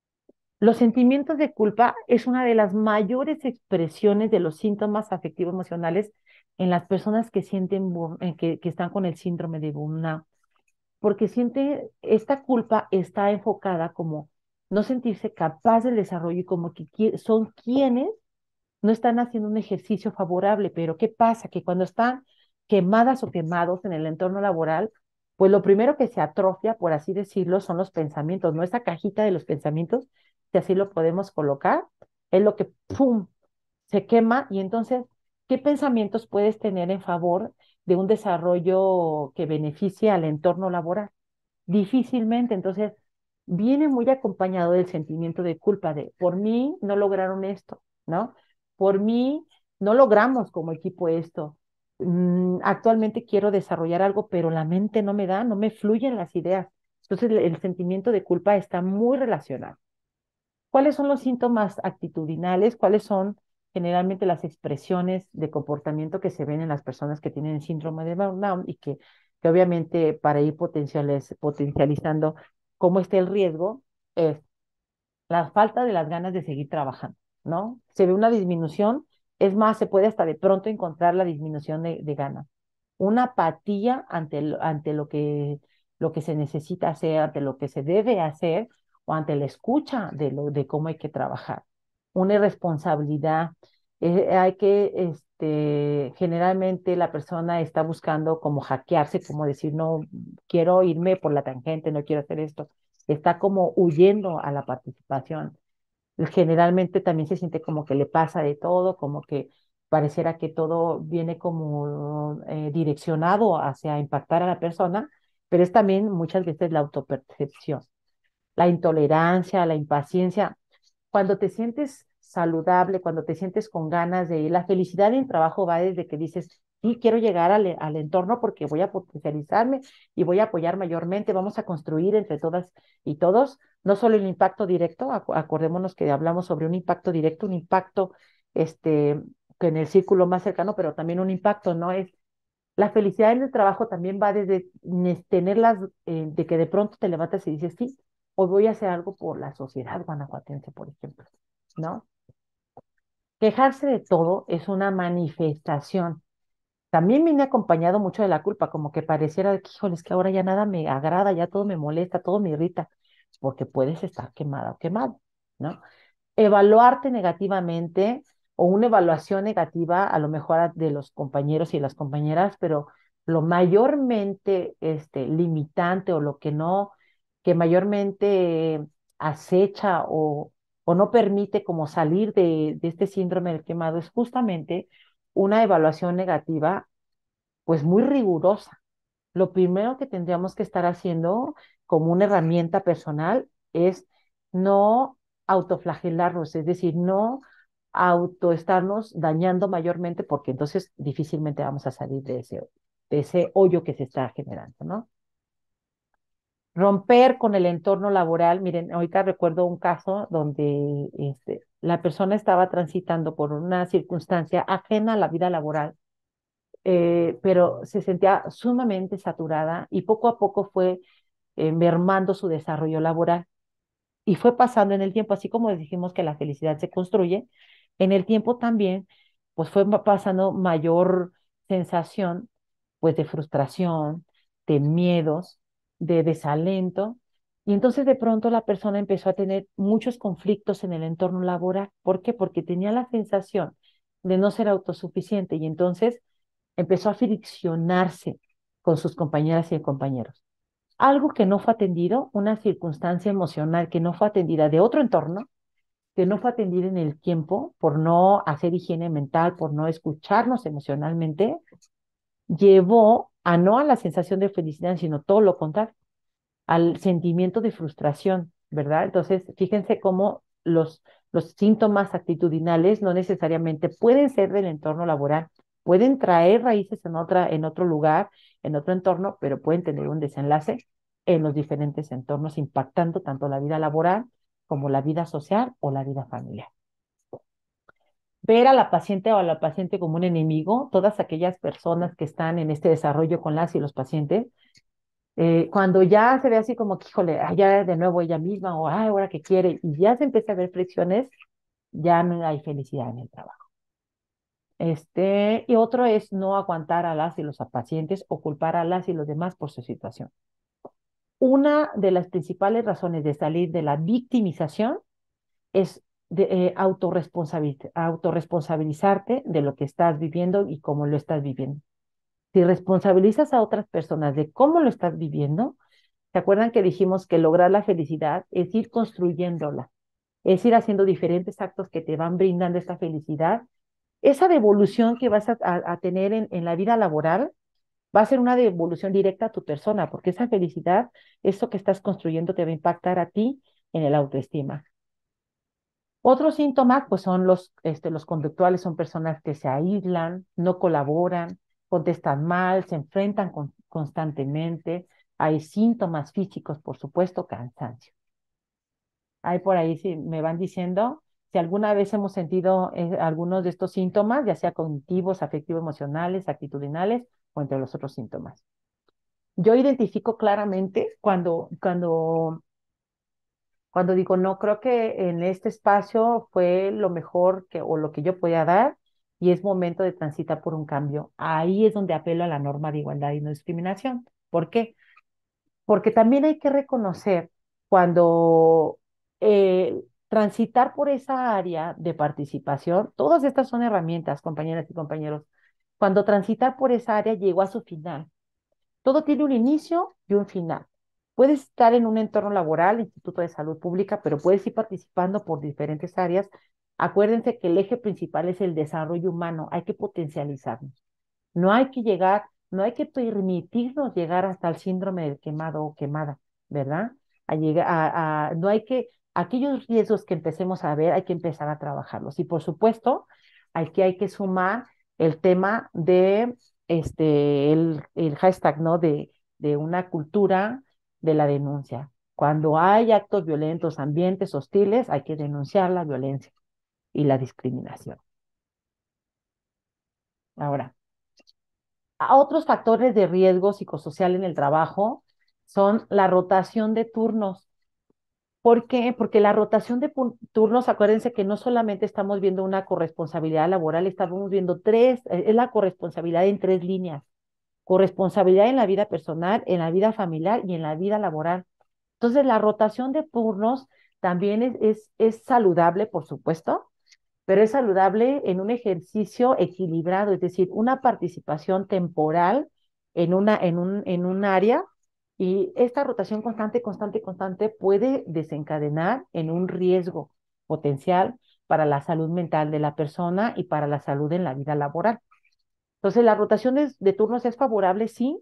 [SPEAKER 2] Los sentimientos de culpa es una de las mayores expresiones de los síntomas afectivos emocionales en las personas que sienten bur- eh, que, que están con el síndrome de burnout, porque siente esta culpa está enfocada como no sentirse capaz del desarrollo y como que qui- son quienes no están haciendo un ejercicio favorable, pero ¿qué pasa? Que cuando están quemadas o quemados en el entorno laboral, pues lo primero que se atrofia, por así decirlo, son los pensamientos, ¿no? Esa cajita de los pensamientos, si así lo podemos colocar, es lo que, ¡pum!, se quema y entonces, ¿qué pensamientos puedes tener en favor de un desarrollo que beneficie al entorno laboral? Difícilmente, entonces, viene muy acompañado del sentimiento de culpa de, por mí no lograron esto, ¿no? Por mí no logramos como equipo esto. Mm, actualmente quiero desarrollar algo, pero la mente no me da, no me fluyen las ideas. Entonces, el, el sentimiento de culpa está muy relacionado. ¿Cuáles son los síntomas actitudinales? ¿Cuáles son generalmente las expresiones de comportamiento que se ven en las personas que tienen síndrome de burnout y que, que obviamente para ir potenciales, potencializando cómo está el riesgo es la falta de las ganas de seguir trabajando, ¿no? Se ve una disminución, es más, se puede hasta de pronto encontrar la disminución de, de ganas. Una apatía ante, el- ante lo que, lo que se necesita hacer, ante lo que se debe hacer o ante la escucha de, lo, de cómo hay que trabajar. Una irresponsabilidad. Eh, hay que, este, generalmente la persona está buscando como hackearse, como decir, no, quiero irme por la tangente, no quiero hacer esto, está como huyendo a la participación. Generalmente también se siente como que le pasa de todo, como que pareciera que todo viene como eh, direccionado hacia impactar a la persona, pero es también muchas veces la autopercepción, la intolerancia, la impaciencia. Cuando te sientes saludable, cuando te sientes con ganas de ir, la felicidad en el trabajo va desde que dices, sí, quiero llegar al, al entorno porque voy a potencializarme y voy a apoyar mayormente, vamos a construir entre todas y todos, no solo el impacto directo, acu- acordémonos que hablamos sobre un impacto directo, un impacto este, que en el círculo más cercano, pero también un impacto, ¿no? Es La felicidad en el trabajo también va desde ne- tenerlas, eh, de que de pronto te levantas y dices, sí, hoy voy a hacer algo por la sociedad guanajuatense, por ejemplo, ¿no? Quejarse de todo es una manifestación. También viene acompañado mucho de la culpa, como que pareciera que, híjole, es que ahora ya nada me agrada, ya todo me molesta, todo me irrita, porque puedes estar quemada o quemado, ¿no? Evaluarte negativamente o una evaluación negativa a lo mejor a- de los compañeros y las compañeras, pero lo mayormente este, limitante o lo que no, que mayormente acecha o, o no permite como salir de, de este síndrome del quemado es justamente una evaluación negativa, pues muy rigurosa. Lo primero que tendríamos que estar haciendo como una herramienta personal es no autoflagelarnos, es decir, no autoestarnos dañando mayormente, porque entonces difícilmente vamos a salir de ese, de ese hoyo que se está generando, ¿no? Romper con el entorno laboral. Miren, ahorita recuerdo un caso donde este, la persona estaba transitando por una circunstancia ajena a la vida laboral, eh, pero se sentía sumamente saturada y poco a poco fue eh, mermando su desarrollo laboral. Y fue pasando en el tiempo, así como dijimos que la felicidad se construye, en el tiempo también, pues fue ma- pasando mayor sensación, pues de frustración, de miedos, de desalento. Y entonces de pronto la persona empezó a tener muchos conflictos en el entorno laboral. ¿Por qué? Porque tenía la sensación de no ser autosuficiente y entonces empezó a friccionarse con sus compañeras y compañeros. Algo que no fue atendido, una circunstancia emocional que no fue atendida de otro entorno, que no fue atendida en el tiempo por no hacer higiene mental, por no escucharnos emocionalmente, llevó a no a la sensación de felicidad, sino todo lo contrario, al sentimiento de frustración, ¿verdad? Entonces, fíjense cómo los, los síntomas actitudinales no necesariamente pueden ser del entorno laboral, pueden traer raíces en otra, en otro lugar, en otro entorno, pero pueden tener un desenlace en los diferentes entornos, impactando tanto la vida laboral como la vida social o la vida familiar. Ver a la paciente o a la paciente como un enemigo, todas aquellas personas que están en este desarrollo con las y los pacientes, eh, cuando ya se ve así como que, híjole, ah, ya de nuevo ella misma, o ay, ahora que quiere, y ya se empieza a ver fricciones, ya no hay felicidad en el trabajo. Este, y otro es no aguantar a las y los pacientes o culpar a las y los demás por su situación. Una de las principales razones de salir de la victimización es de, eh, autorresponsabiliz- autorresponsabilizarte de lo que estás viviendo y cómo lo estás viviendo. Si responsabilizas a otras personas de cómo lo estás viviendo, ¿se acuerdan que dijimos que lograr la felicidad es ir construyéndola? Es ir haciendo diferentes actos que te van brindando esta felicidad. Esa devolución que vas a, a- a tener en, en la vida laboral va a ser una devolución directa a tu persona, porque esa felicidad, eso que estás construyendo, te va a impactar a ti en el autoestima. Otros síntomas, pues son los, este, los conductuales, son personas que se aíslan, no colaboran, contestan mal, se enfrentan con- constantemente. Hay síntomas físicos, por supuesto, cansancio. Hay por ahí, si me van diciendo, si alguna vez hemos sentido eh, algunos de estos síntomas, ya sea cognitivos, afectivos, emocionales, actitudinales o entre los otros síntomas. Yo identifico claramente cuando, cuando cuando digo, no, creo que en este espacio fue lo mejor que, o lo que yo podía dar y es momento de transitar por un cambio. Ahí es donde apelo a la norma de igualdad y no discriminación. ¿Por qué? Porque también hay que reconocer cuando eh, transitar por esa área de participación, todas estas son herramientas, compañeras y compañeros, cuando transitar por esa área llegó a su final. Todo tiene un inicio y un final. Puedes estar en un entorno laboral, Instituto de Salud Pública, pero puedes ir participando por diferentes áreas. Acuérdense que el eje principal es el desarrollo humano. Hay que potencializarnos. No hay que llegar, no hay que permitirnos llegar hasta el síndrome del quemado o quemada, ¿verdad? A llegar, a, a- no hay que, aquellos riesgos que empecemos a ver, hay que empezar a trabajarlos. Y por supuesto, aquí hay que sumar el tema de este, el, el hashtag, ¿no? De, de una cultura de la denuncia. Cuando hay actos violentos, ambientes hostiles, hay que denunciar la violencia y la discriminación. Ahora, A otros factores de riesgo psicosocial en el trabajo son la rotación de turnos. ¿Por qué? Porque la rotación de pu- turnos, acuérdense que no solamente estamos viendo una corresponsabilidad laboral, estamos viendo tres, eh, es la corresponsabilidad en tres líneas. Corresponsabilidad en la vida personal, en la vida familiar y en la vida laboral. Entonces, la rotación de turnos también es, es, es saludable, por supuesto, pero es saludable en un ejercicio equilibrado, es decir, una participación temporal en una, en un, en un área, y esta rotación constante, constante, constante puede desencadenar en un riesgo potencial para la salud mental de la persona y para la salud en la vida laboral. Entonces, la rotación de, de turnos es favorable, sí,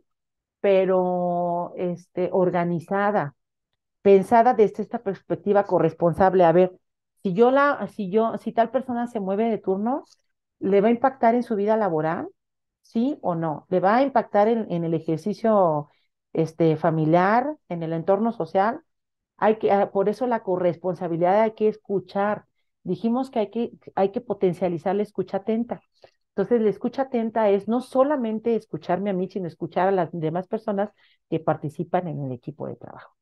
[SPEAKER 2] pero este, organizada, pensada desde esta perspectiva corresponsable. A ver, si yo la, si yo, si tal persona se mueve de turno, ¿le va a impactar en su vida laboral? ¿Sí o no? ¿Le va a impactar en, en el ejercicio este, familiar, en el entorno social? Hay que, ah, por eso la corresponsabilidad hay que escuchar. Dijimos que hay que, hay que potencializar la escucha atenta. Entonces, la escucha atenta es no solamente escucharme a mí, sino escuchar a las demás personas que participan en el equipo de trabajo.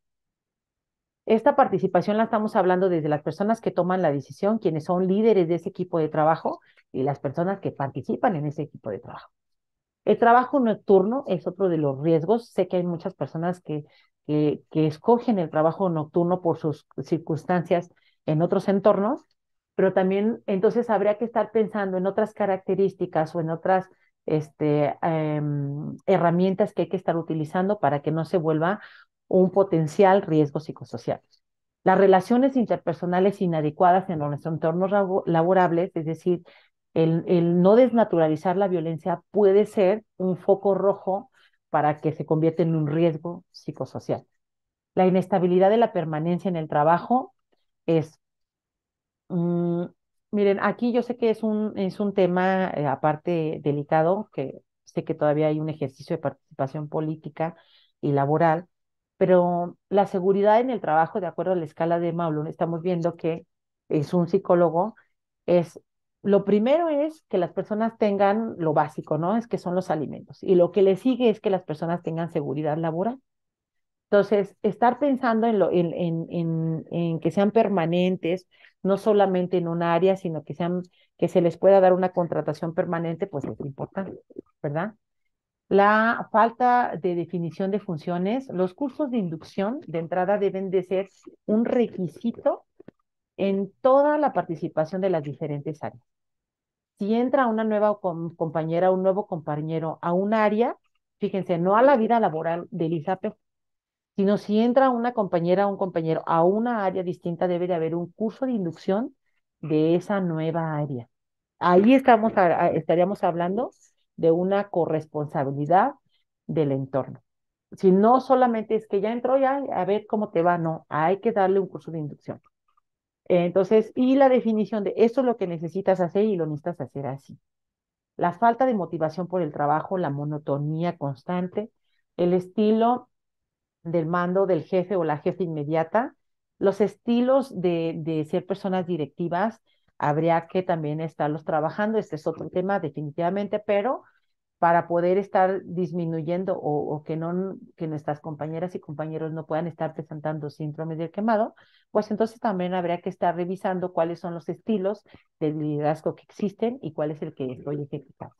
[SPEAKER 2] Esta participación la estamos hablando desde las personas que toman la decisión, quienes son líderes de ese equipo de trabajo, y las personas que participan en ese equipo de trabajo. El trabajo nocturno es otro de los riesgos. Sé que hay muchas personas que, que, que escogen el trabajo nocturno por sus circunstancias en otros entornos, pero también entonces habría que estar pensando en otras características o en otras este, em, herramientas que hay que estar utilizando para que no se vuelva un potencial riesgo psicosocial. Las relaciones interpersonales inadecuadas en los entornos labo- laborables, es decir, el, el no desnaturalizar la violencia puede ser un foco rojo para que se convierta en un riesgo psicosocial. La inestabilidad de la permanencia en el trabajo es, mm, miren, aquí yo sé que es un, es un tema eh, aparte delicado, que sé que todavía hay un ejercicio de participación política y laboral, pero la seguridad en el trabajo, de acuerdo a la escala de Maulon, estamos viendo que es un psicólogo, es lo primero es que las personas tengan lo básico, ¿no? Es que son los alimentos. Y lo que le sigue es que las personas tengan seguridad laboral. Entonces, estar pensando en, lo, en, en, en, en que sean permanentes, no solamente en un área, sino que sean, que se les pueda dar una contratación permanente, pues es importante, ¿verdad? La falta de definición de funciones, los cursos de inducción de entrada deben de ser un requisito en toda la participación de las diferentes áreas. Si entra una nueva com compañera, un nuevo compañero a un área, fíjense, no a la vida laboral del I S A P E, sino si entra una compañera o un compañero a una área distinta, debe de haber un curso de inducción de esa nueva área. Ahí estamos, a- a- estaríamos hablando de una corresponsabilidad del entorno. Si no solamente es que ya entró, ya a ver cómo te va, no, hay que darle un curso de inducción. Entonces, y la definición de esto es lo que necesitas hacer y lo necesitas hacer así. La falta de motivación por el trabajo, la monotonía constante, el estilo del mando del jefe o la jefe inmediata, los estilos de, de ser personas directivas, habría que también estarlos trabajando. Este es otro tema definitivamente, pero para poder estar disminuyendo o, o que, no, que nuestras compañeras y compañeros no puedan estar presentando síndrome del quemado, pues entonces también habría que estar revisando cuáles son los estilos de liderazgo que existen y cuál es el que estoy ejecutando.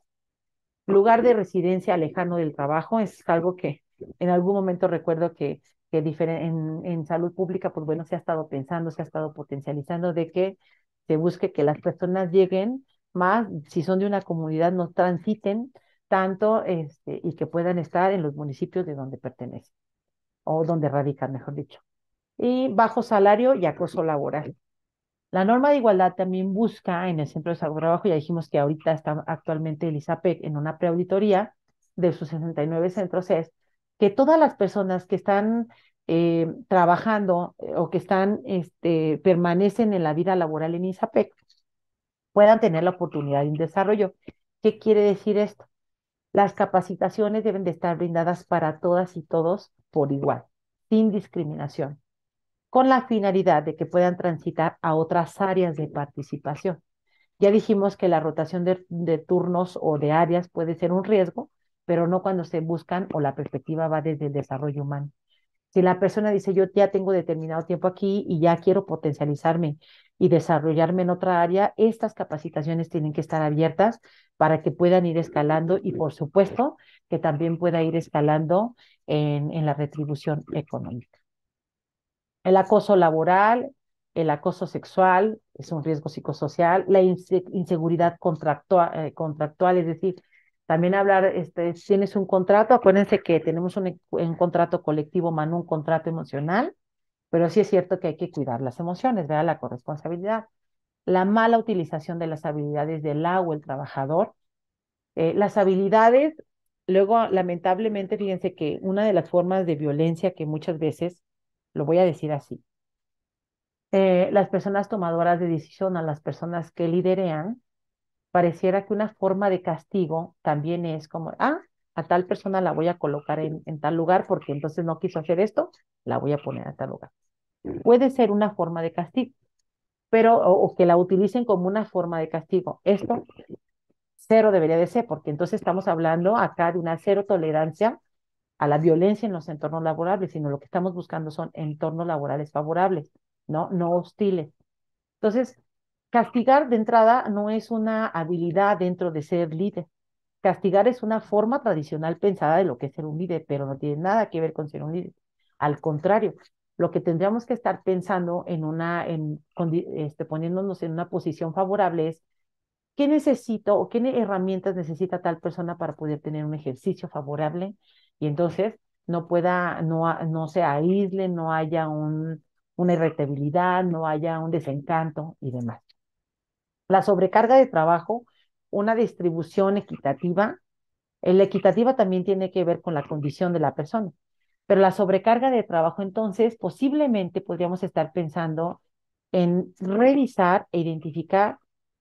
[SPEAKER 2] Lugar de residencia lejano del trabajo es algo que en algún momento recuerdo que, que en, en salud pública, pues bueno, se ha estado pensando, se ha estado potencializando de que se busque que las personas lleguen más, si son de una comunidad, no transiten tanto este, y que puedan estar en los municipios de donde pertenecen o donde radican, mejor dicho. Y bajo salario y acoso laboral. La norma de igualdad también busca en el centro de trabajo, ya dijimos que ahorita está actualmente el I S A P E C en una preauditoría de sus sesenta y nueve centros, es que todas las personas que están eh, trabajando eh, o que están, este, permanecen en la vida laboral en I S A P E C puedan tener la oportunidad de un desarrollo. ¿Qué quiere decir esto? Las capacitaciones deben de estar brindadas para todas y todos por igual, sin discriminación, con la finalidad de que puedan transitar a otras áreas de participación. Ya dijimos que la rotación de, de turnos o de áreas puede ser un riesgo, pero no cuando se buscan o la perspectiva va desde el desarrollo humano. Si la persona dice, yo ya tengo determinado tiempo aquí y ya quiero potencializarme y desarrollarme en otra área, estas capacitaciones tienen que estar abiertas para que puedan ir escalando y, por supuesto, que también pueda ir escalando en, en la retribución económica. El acoso laboral, el acoso sexual es un riesgo psicosocial, la inse inseguridad contractual, eh, contractual, es decir, también hablar, este, si tienes un contrato, acuérdense que tenemos un, un contrato colectivo, más no un contrato emocional, pero sí es cierto que hay que cuidar las emociones, ¿verdad? La corresponsabilidad. La mala utilización de las habilidades del la o el trabajador. Eh, las habilidades, luego, lamentablemente, fíjense que una de las formas de violencia que muchas veces, lo voy a decir así, eh, las personas tomadoras de decisión, a las personas que liderean, pareciera que una forma de castigo también es como, ah, a tal persona la voy a colocar en, en tal lugar porque entonces no quiso hacer esto, la voy a poner a tal lugar. Puede ser una forma de castigo, pero o, o que la utilicen como una forma de castigo. Esto cero debería de ser, porque entonces estamos hablando acá de una cero tolerancia a la violencia en los entornos laborables, sino lo que estamos buscando son entornos laborales favorables, ¿no? No hostiles. Entonces, castigar de entrada no es una habilidad dentro de ser líder. Castigar es una forma tradicional pensada de lo que es ser un líder, pero no tiene nada que ver con ser un líder. Al contrario, lo que tendríamos que estar pensando en una, en, este, poniéndonos en una posición favorable es ¿qué necesito o qué herramientas necesita tal persona para poder tener un ejercicio favorable? Y entonces no pueda, no, no se aísle, no haya un, una irritabilidad, no haya un desencanto y demás. La sobrecarga de trabajo, una distribución equitativa. La equitativa también tiene que ver con la condición de la persona. Pero la sobrecarga de trabajo, entonces, posiblemente podríamos estar pensando en revisar e identificar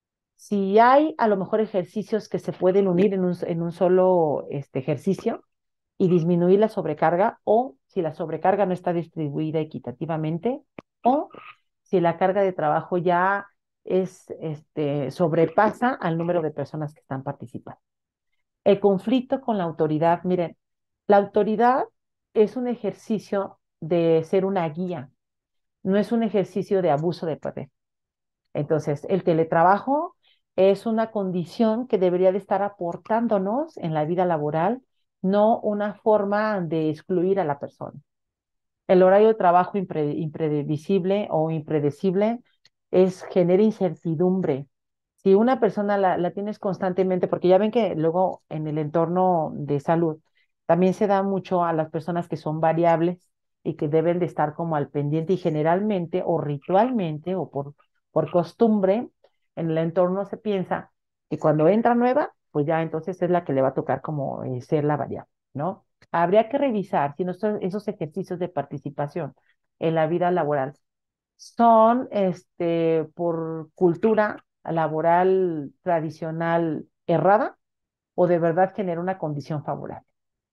[SPEAKER 2] si hay a lo mejor ejercicios que se pueden unir en un, en un solo este, ejercicio y disminuir la sobrecarga, o si la sobrecarga no está distribuida equitativamente, o si la carga de trabajo ya es, este, sobrepasa al número de personas que están participando. El conflicto con la autoridad, miren, la autoridad es un ejercicio de ser una guía, no es un ejercicio de abuso de poder. Entonces, el teletrabajo es una condición que debería de estar aportándonos en la vida laboral, no una forma de excluir a la persona. El horario de trabajo impre imprevisible o impredecible es, genera incertidumbre. Si una persona la, la tienes constantemente, porque ya ven que luego en el entorno de salud también se da mucho a las personas que son variables y que deben de estar como al pendiente y generalmente o ritualmente o por, por costumbre en el entorno se piensa que cuando entra nueva, pues ya entonces es la que le va a tocar como eh, ser la variable, ¿no? Habría que revisar si nuestros, esos ejercicios de participación en la vida laboral son este, por cultura laboral tradicional errada o de verdad genera una condición favorable.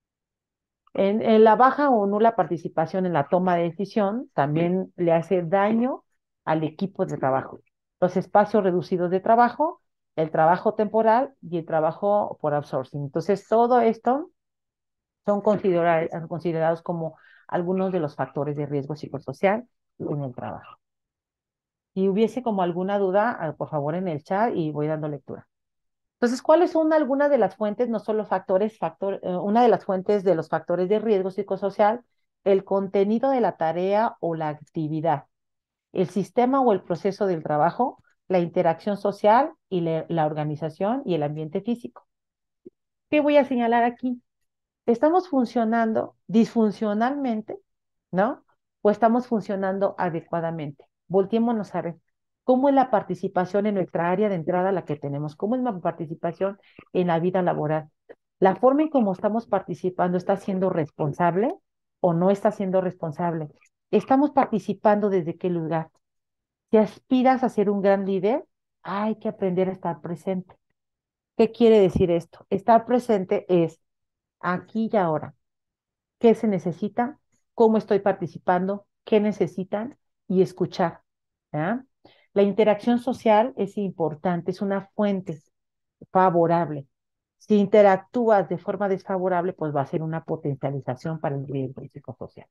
[SPEAKER 2] En, en la baja o nula participación en la toma de decisión también le hace daño al equipo de trabajo. Los espacios reducidos de trabajo, el trabajo temporal y el trabajo por outsourcing. Entonces, todo esto son considera considerados como algunos de los factores de riesgo psicosocial en el trabajo. Si hubiese como alguna duda, ah, por favor en el chat y voy dando lectura. Entonces, ¿cuáles son algunas de las fuentes, no solo factores, factor, eh, una de las fuentes de los factores de riesgo psicosocial? El contenido de la tarea o la actividad, el sistema o el proceso del trabajo, la interacción social y le, la organización y el ambiente físico. ¿Qué voy a señalar aquí? ¿Estamos funcionando disfuncionalmente, no? ¿O estamos funcionando adecuadamente? Volteémonos a ver cómo es la participación en nuestra área de entrada, la que tenemos, cómo es la participación en la vida laboral. ¿La forma en cómo estamos participando está siendo responsable o no está siendo responsable? ¿Estamos participando desde qué lugar? Si aspiras a ser un gran líder, hay que aprender a estar presente. ¿Qué quiere decir esto? Estar presente es aquí y ahora. ¿Qué se necesita? ¿Cómo estoy participando? ¿Qué necesitan? Y escuchar. ¿Ya? La interacción social es importante, es una fuente favorable. Si interactúas de forma desfavorable, pues va a ser una potencialización para el riesgo psicosocial.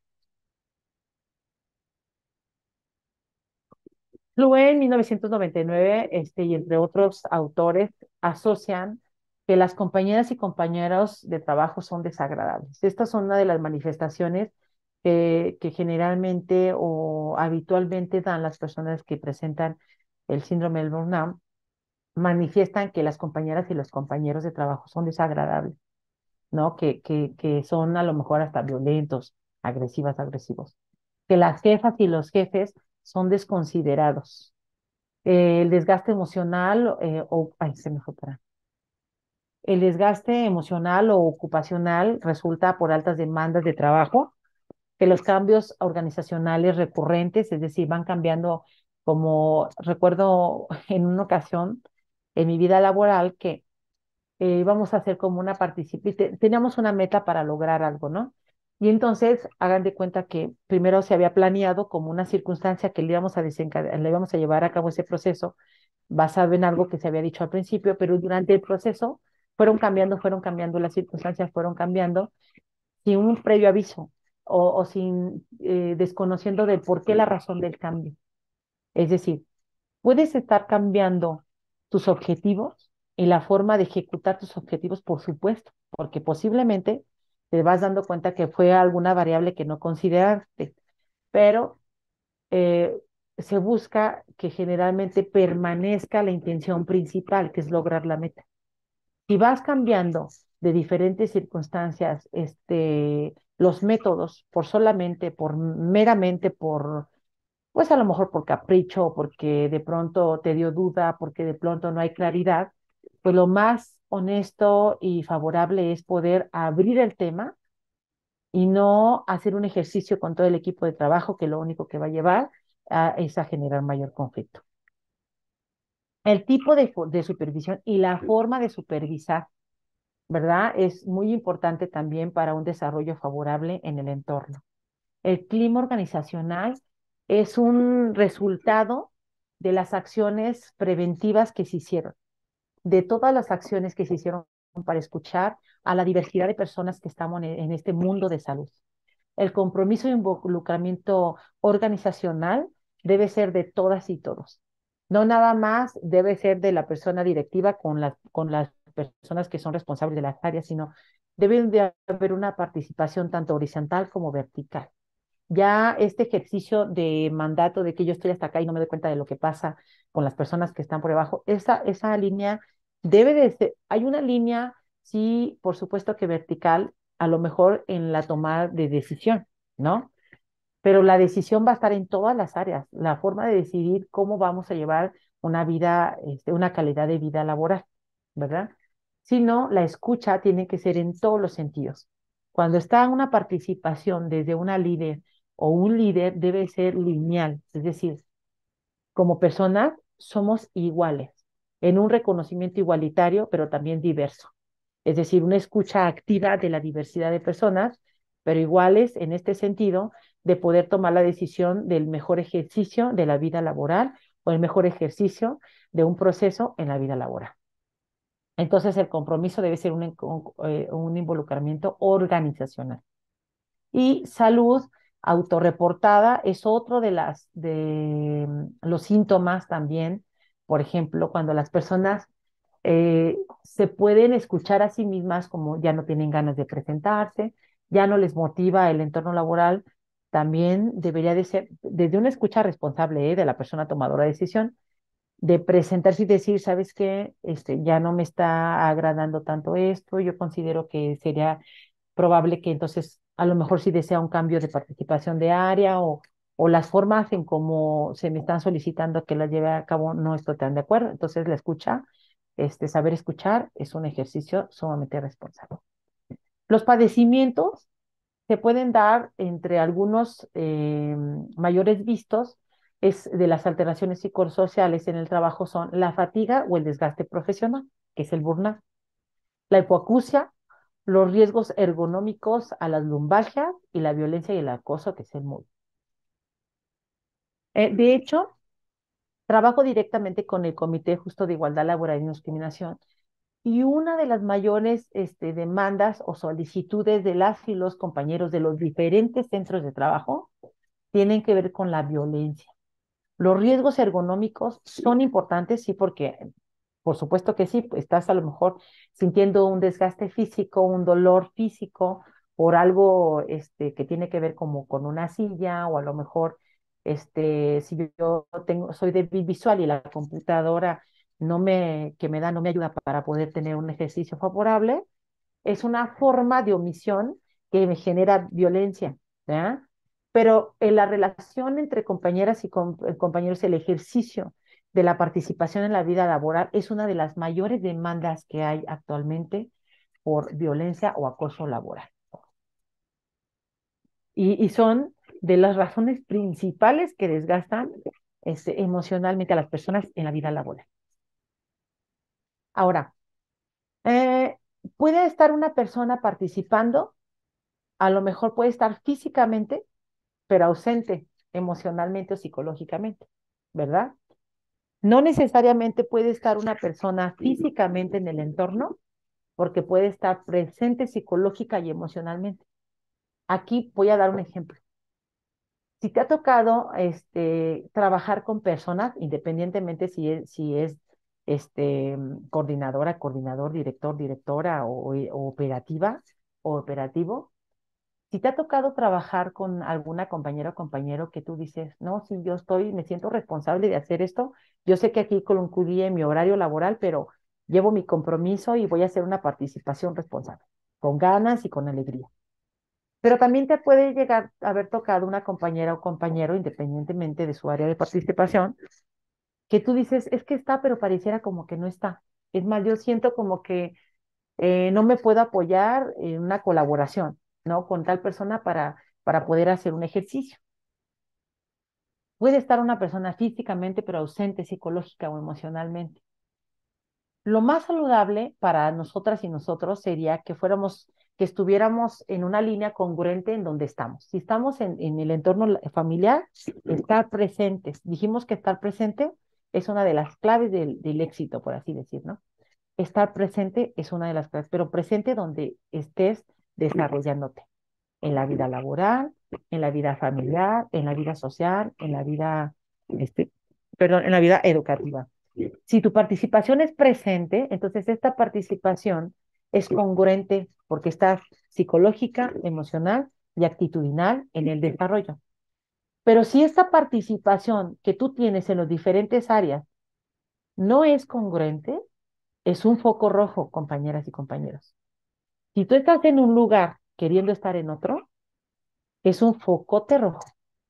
[SPEAKER 2] Clue en mil novecientos noventa y nueve, este, y entre otros autores, asocian que las compañeras y compañeros de trabajo son desagradables. Estas son una de las manifestaciones que, que generalmente o habitualmente dan las personas que presentan el síndrome del burnout, manifiestan que las compañeras y los compañeros de trabajo son desagradables, ¿no? Que, que, que son a lo mejor hasta violentos, agresivas, agresivos. Que las jefas y los jefes son desconsiderados. Eh, el desgaste emocional, eh, o, ay, se me fue para. El desgaste emocional o ocupacional resulta por altas demandas de trabajo, que los cambios organizacionales recurrentes, es decir, van cambiando, como recuerdo en una ocasión en mi vida laboral que eh, íbamos a hacer como una participación, teníamos una meta para lograr algo, ¿no? Y entonces hagan de cuenta que primero se había planeado como una circunstancia que le íbamos a desencadenar, le íbamos a llevar a cabo ese proceso basado en algo que se había dicho al principio, pero durante el proceso fueron cambiando, fueron cambiando las circunstancias, fueron cambiando sin un previo aviso o, o sin eh, desconociendo de por qué la razón del cambio. Es decir, puedes estar cambiando tus objetivos y la forma de ejecutar tus objetivos, por supuesto, porque posiblemente te vas dando cuenta que fue alguna variable que no consideraste, pero eh, se busca que generalmente permanezca la intención principal, que es lograr la meta. Si vas cambiando de diferentes circunstancias, este, los métodos, por solamente, por meramente por, pues a lo mejor por capricho, porque de pronto te dio duda, porque de pronto no hay claridad, pues lo más honesto y favorable es poder abrir el tema y no hacer un ejercicio con todo el equipo de trabajo que lo único que va a llevar a, es a generar mayor conflicto. El tipo de, de supervisión y la forma de supervisar, ¿verdad? Es muy importante también para un desarrollo favorable en el entorno. El clima organizacional es un resultado de las acciones preventivas que se hicieron, de todas las acciones que se hicieron para escuchar a la diversidad de personas que estamos en, en este mundo de salud. El compromiso e involucramiento organizacional debe ser de todas y todos. No nada más debe ser de la persona directiva con las, con las personas que son responsables de las áreas, sino debe de haber una participación tanto horizontal como vertical. Ya este ejercicio de mandato de que yo estoy hasta acá y no me doy cuenta de lo que pasa con las personas que están por debajo, esa, esa línea debe de ser, hay una línea, sí, por supuesto que vertical, a lo mejor en la toma de decisión, ¿no? Pero la decisión va a estar en todas las áreas, la forma de decidir cómo vamos a llevar una vida, este, una calidad de vida laboral, ¿verdad? Si no, la escucha tiene que ser en todos los sentidos. Cuando está una participación desde una líder o un líder, debe ser lineal, es decir, como personas somos iguales, en un reconocimiento igualitario, pero también diverso. Es decir, una escucha activa de la diversidad de personas, pero iguales en este sentido de poder tomar la decisión del mejor ejercicio de la vida laboral o el mejor ejercicio de un proceso en la vida laboral. Entonces, el compromiso debe ser un, eh, un involucramiento organizacional. Y salud autorreportada es otro de, las, de mm, los síntomas también, por ejemplo, cuando las personas eh, se pueden escuchar a sí mismas como ya no tienen ganas de presentarse, ya no les motiva el entorno laboral, también debería de ser desde una escucha responsable, ¿eh? De la persona tomadora de decisión, de presentarse y decir, ¿sabes qué? Este, ya no me está agradando tanto esto, yo considero que sería probable que entonces a lo mejor sí desea un cambio de participación de área o, o las formas en cómo se me están solicitando que las lleve a cabo no estoy tan de acuerdo. Entonces la escucha, este, saber escuchar es un ejercicio sumamente responsable. Los padecimientos se pueden dar entre algunos eh, mayores vistos es de las alteraciones psicosociales en el trabajo son la fatiga o el desgaste profesional, que es el burnout, la hipoacusia, los riesgos ergonómicos a las lumbalgias y la violencia y el acoso, que es el M U D. Eh, de hecho, trabajo directamente con el Comité Justo de Igualdad Laboral y No Discriminación Y una de las mayores este, demandas o solicitudes de las y los compañeros de los diferentes centros de trabajo tienen que ver con la violencia. Los riesgos ergonómicos son importantes, sí, porque por supuesto que sí, pues, estás a lo mejor sintiendo un desgaste físico, un dolor físico por algo este, que tiene que ver como con una silla o a lo mejor este, si yo tengo, soy débil visual y la computadora no me, que me da no me ayuda para poder tener un ejercicio favorable, es una forma de omisión que me genera violencia, ¿verdad? Pero en la relación entre compañeras y com eh, compañeros, el ejercicio de la participación en la vida laboral es una de las mayores demandas que hay actualmente por violencia o acoso laboral. Y, y son de las razones principales que desgastan este, emocionalmente a las personas en la vida laboral. Ahora, eh, puede estar una persona participando, a lo mejor puede estar físicamente, pero ausente emocionalmente o psicológicamente, ¿verdad? No necesariamente puede estar una persona físicamente en el entorno, porque puede estar presente psicológica y emocionalmente. Aquí voy a dar un ejemplo. Si te ha tocado este, trabajar con personas, independientemente si es, si es este, coordinadora, coordinador, director, directora o, o operativa o operativo, si te ha tocado trabajar con alguna compañera o compañero que tú dices, no, si yo estoy, me siento responsable de hacer esto, yo sé que aquí concluye mi horario laboral, pero llevo mi compromiso y voy a hacer una participación responsable, con ganas y con alegría. Pero también te puede llegar a haber tocado una compañera o compañero, independientemente de su área de participación, que tú dices, es que está, pero pareciera como que no está. Es más, yo siento como que eh, no me puedo apoyar en una colaboración, ¿no? Con tal persona para, para poder hacer un ejercicio. Puede estar una persona físicamente, pero ausente psicológica o emocionalmente. Lo más saludable para nosotras y nosotros sería que fuéramos, que estuviéramos en una línea congruente en donde estamos. Si estamos en, en el entorno familiar, estar presentes. Dijimos que estar presente es una de las claves del, del éxito, por así decir, ¿no? Estar presente es una de las claves, pero presente donde estés desarrollándote, en la vida laboral, en la vida familiar, en la vida social, en la vida, este, perdón, en la vida educativa. Si tu participación es presente, entonces esta participación es congruente porque estás psicológica, emocional y actitudinal en el desarrollo. Pero si esta participación que tú tienes en las diferentes áreas no es congruente, es un foco rojo, compañeras y compañeros. Si tú estás en un lugar queriendo estar en otro, es un focote rojo.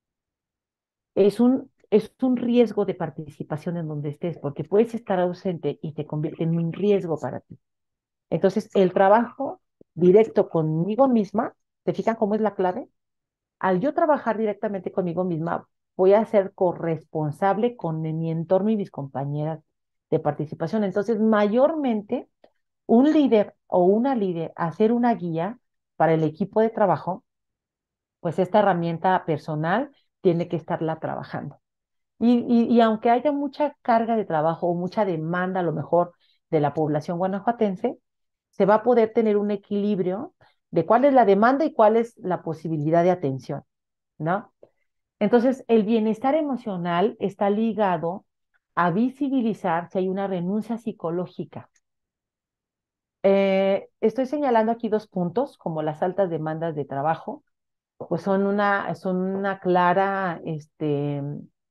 [SPEAKER 2] Es un, es un riesgo de participación en donde estés, porque puedes estar ausente y te convierte en un riesgo para ti. Entonces, el trabajo directo conmigo misma, ¿te fijan cómo es la clave? Al yo trabajar directamente conmigo misma, voy a ser corresponsable con mi entorno y mis compañeras de participación. Entonces, mayormente, un líder o una líder hacer una guía para el equipo de trabajo, pues esta herramienta personal tiene que estarla trabajando. Y, y, y aunque haya mucha carga de trabajo o mucha demanda a lo mejor de la población guanajuatense, se va a poder tener un equilibrio de cuál es la demanda y cuál es la posibilidad de atención, ¿no? Entonces, el bienestar emocional está ligado a visibilizar si hay una renuncia psicológica. Eh, estoy señalando aquí dos puntos, como las altas demandas de trabajo, pues son una, son una clara, este,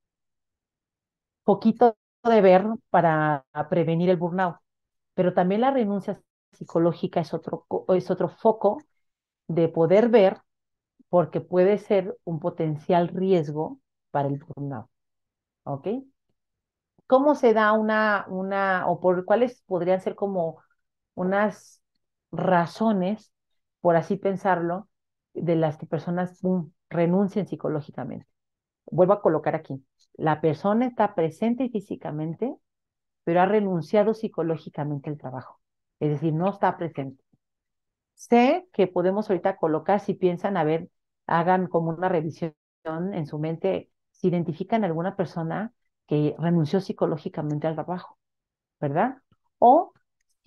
[SPEAKER 2] poquito de ver para prevenir el burnout, pero también la renuncia psicológica es otro, es otro foco de poder ver porque puede ser un potencial riesgo para el burnout, ¿ok? ¿Cómo se da una, una, o por cuáles podrían ser como unas razones, por así pensarlo, de las que personas pum, renuncien psicológicamente? Vuelvo a colocar aquí. La persona está presente físicamente, pero ha renunciado psicológicamente al trabajo. Es decir, no está presente. Sé que podemos ahorita colocar, si piensan, a ver, hagan como una revisión en su mente, si identifican alguna persona que renunció psicológicamente al trabajo, ¿verdad? O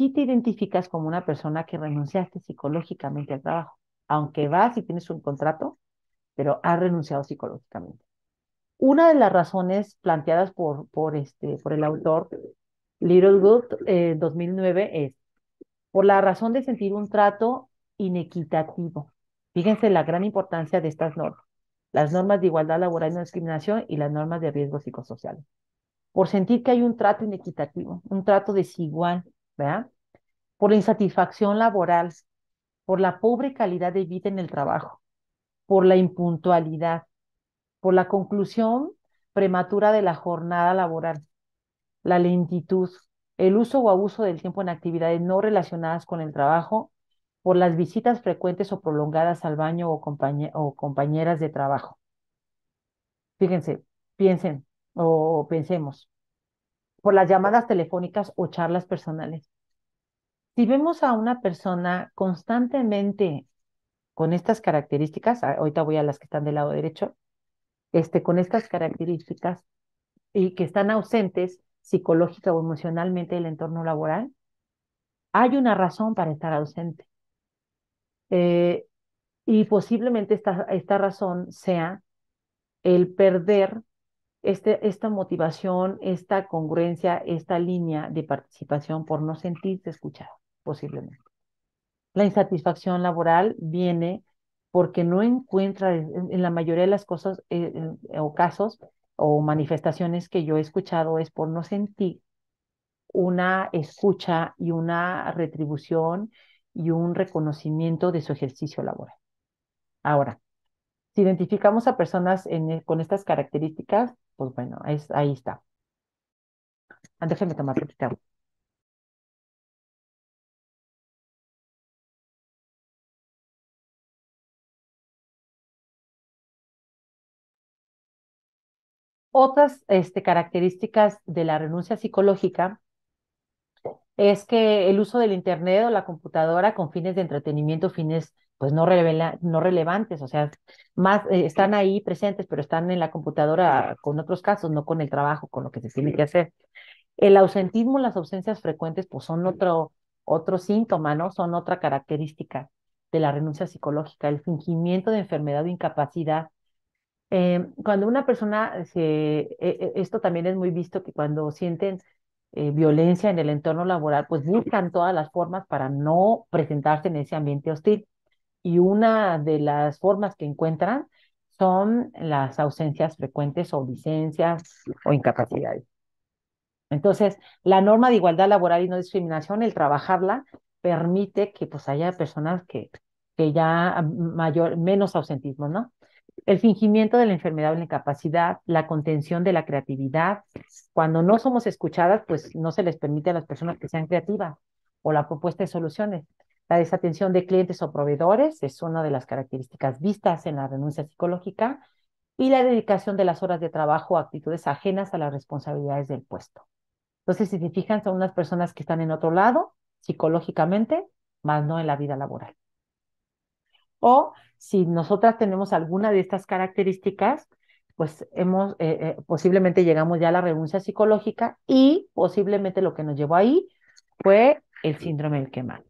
[SPEAKER 2] sí te identificas como una persona que renunciaste psicológicamente al trabajo, aunque vas y tienes un contrato, pero has renunciado psicológicamente. Una de las razones planteadas por, por, este, por el autor Littlewood, eh, dos mil nueve, es por la razón de sentir un trato inequitativo. Fíjense la gran importancia de estas normas. Las normas de igualdad laboral y no discriminación y las normas de riesgos psicosociales. Por sentir que hay un trato inequitativo, un trato desigual, ¿verdad? Por la insatisfacción laboral, por la pobre calidad de vida en el trabajo, por la impuntualidad, por la conclusión prematura de la jornada laboral, la lentitud, el uso o abuso del tiempo en actividades no relacionadas con el trabajo, por las visitas frecuentes o prolongadas al baño o, compañe o compañeras de trabajo. Fíjense, piensen o pensemos, por las llamadas telefónicas o charlas personales. Si vemos a una persona constantemente con estas características, ahorita voy a las que están del lado derecho, este, con estas características y que están ausentes psicológica o emocionalmente del entorno laboral, hay una razón para estar ausente. Eh, y posiblemente esta, esta razón sea el perder este, esta motivación, esta congruencia, esta línea de participación por no sentirse escuchado, posiblemente. La insatisfacción laboral viene porque no encuentra, en, en la mayoría de las cosas eh, eh, o casos o manifestaciones que yo he escuchado es por no sentir una escucha y una retribución y un reconocimiento de su ejercicio laboral. Ahora, si identificamos a personas en, con estas características, pues bueno, es, ahí está. Ah, déjenme tomar poquita agua. Otras este, características de la renuncia psicológica es que el uso del internet o la computadora con fines de entretenimiento, fines pues no, revela, no relevantes, o sea, más eh, están ahí presentes, pero están en la computadora con otros casos, no con el trabajo, con lo que se tiene que hacer. El ausentismo, las ausencias frecuentes, pues son otro, otro síntoma, ¿no? Son otra característica de la renuncia psicológica, el fingimiento de enfermedad o incapacidad. Eh, cuando una persona, se, eh, eh, esto también es muy visto que cuando sienten eh, violencia en el entorno laboral, pues buscan todas las formas para no presentarse en ese ambiente hostil. Y una de las formas que encuentran son las ausencias frecuentes o licencias o incapacidades. Entonces, la norma de igualdad laboral y no discriminación, el trabajarla, permite que pues haya personas que, que ya mayor, menos ausentismo, ¿no? El fingimiento de la enfermedad o la incapacidad, la contención de la creatividad. Cuando no somos escuchadas, pues no se les permite a las personas que sean creativas o la propuesta de soluciones. La desatención de clientes o proveedores es una de las características vistas en la renuncia psicológica y la dedicación de las horas de trabajo a actitudes ajenas a las responsabilidades del puesto. Entonces, si se fijan, son unas personas que están en otro lado, psicológicamente, más no en la vida laboral. O si nosotras tenemos alguna de estas características, pues hemos, eh, eh, posiblemente llegamos ya a la renuncia psicológica y posiblemente lo que nos llevó ahí fue el síndrome del quemado.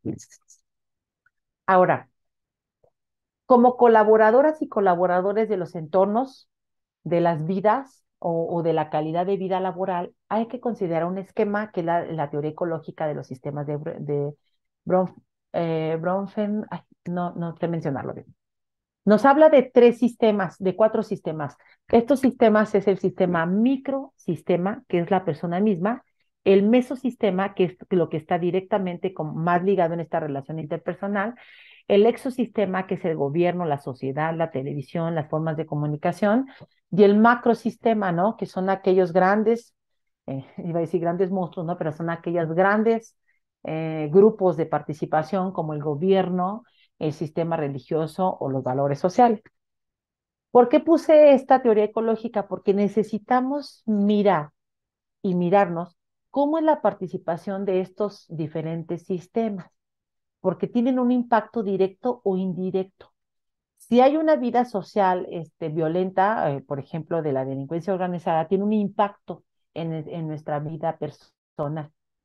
[SPEAKER 2] Ahora, como colaboradoras y colaboradores de los entornos, de las vidas o, o de la calidad de vida laboral, hay que considerar un esquema que es la, la teoría ecológica de los sistemas de, de Bronf, eh, Bronfen, ay, no, no sé mencionarlo bien. Nos habla de tres sistemas, de cuatro sistemas. Estos sistemas es el sistema microsistema, que es la persona misma, el mesosistema, que es lo que está directamente con, más ligado en esta relación interpersonal, el exosistema, que es el gobierno, la sociedad, la televisión, las formas de comunicación, y el macrosistema, ¿no? Que son aquellos grandes, eh, iba a decir grandes monstruos, ¿no? Pero son aquellos grandes eh, grupos de participación como el gobierno, el sistema religioso o los valores sociales. ¿Por qué puse esta teoría ecológica? Porque necesitamos mirar y mirarnos cómo es la participación de estos diferentes sistemas, porque tienen un impacto directo o indirecto. Si hay una vida social este, violenta, eh, por ejemplo, de la delincuencia organizada, tiene un impacto en, en nuestra vida personal.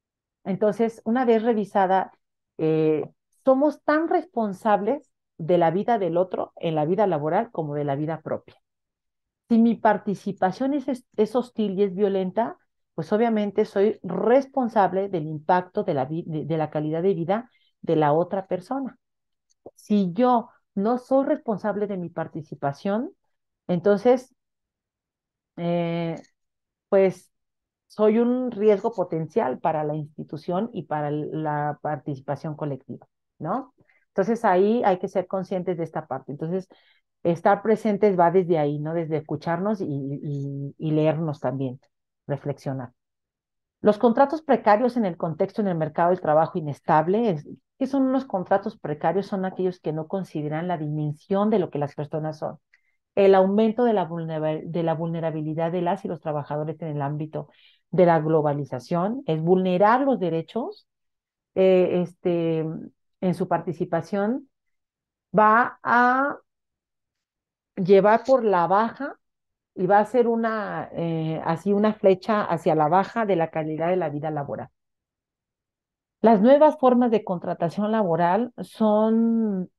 [SPEAKER 2] Entonces, una vez revisada, eh, somos tan responsables de la vida del otro en la vida laboral como de la vida propia. Si mi participación es, es, es hostil y es violenta, pues obviamente soy responsable del impacto de la, de, de la calidad de vida de la otra persona. Si yo no soy responsable de mi participación, entonces, eh, pues soy un riesgo potencial para la institución y para la participación colectiva, ¿no? Entonces ahí hay que ser conscientes de esta parte. Entonces, estar presentes va desde ahí, ¿no? Desde escucharnos y, y, y leernos también, reflexionar. Los contratos precarios en el contexto en el mercado del trabajo inestable, es, ¿qué son unos contratos precarios? Son aquellos que no consideran la dimensión de lo que las personas son. El aumento de la, vulnera de la vulnerabilidad de las y los trabajadores en el ámbito de la globalización, es vulnerar los derechos eh, este, en su participación, va a llevar por la baja y va a ser una, eh, así una flecha hacia la baja de la calidad de la vida laboral. Las nuevas formas de contratación laboral son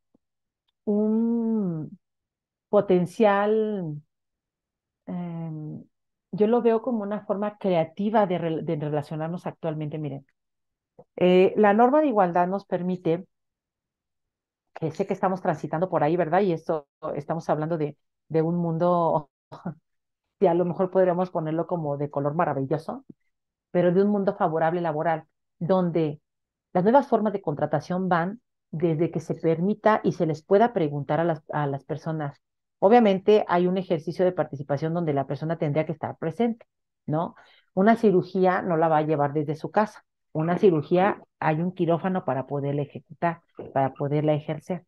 [SPEAKER 2] un potencial, eh, yo lo veo como una forma creativa de, re de relacionarnos actualmente. Miren, eh, la norma de igualdad nos permite, que sé que estamos transitando por ahí, ¿verdad? Y esto estamos hablando de, de un mundo, que a lo mejor podríamos ponerlo como de color maravilloso, pero de un mundo favorable laboral, donde las nuevas formas de contratación van desde que se permita y se les pueda preguntar a las, a las personas. Obviamente hay un ejercicio de participación donde la persona tendría que estar presente, ¿no? Una cirugía no la va a llevar desde su casa. Una cirugía hay un quirófano para poderla ejecutar, para poderla ejercer.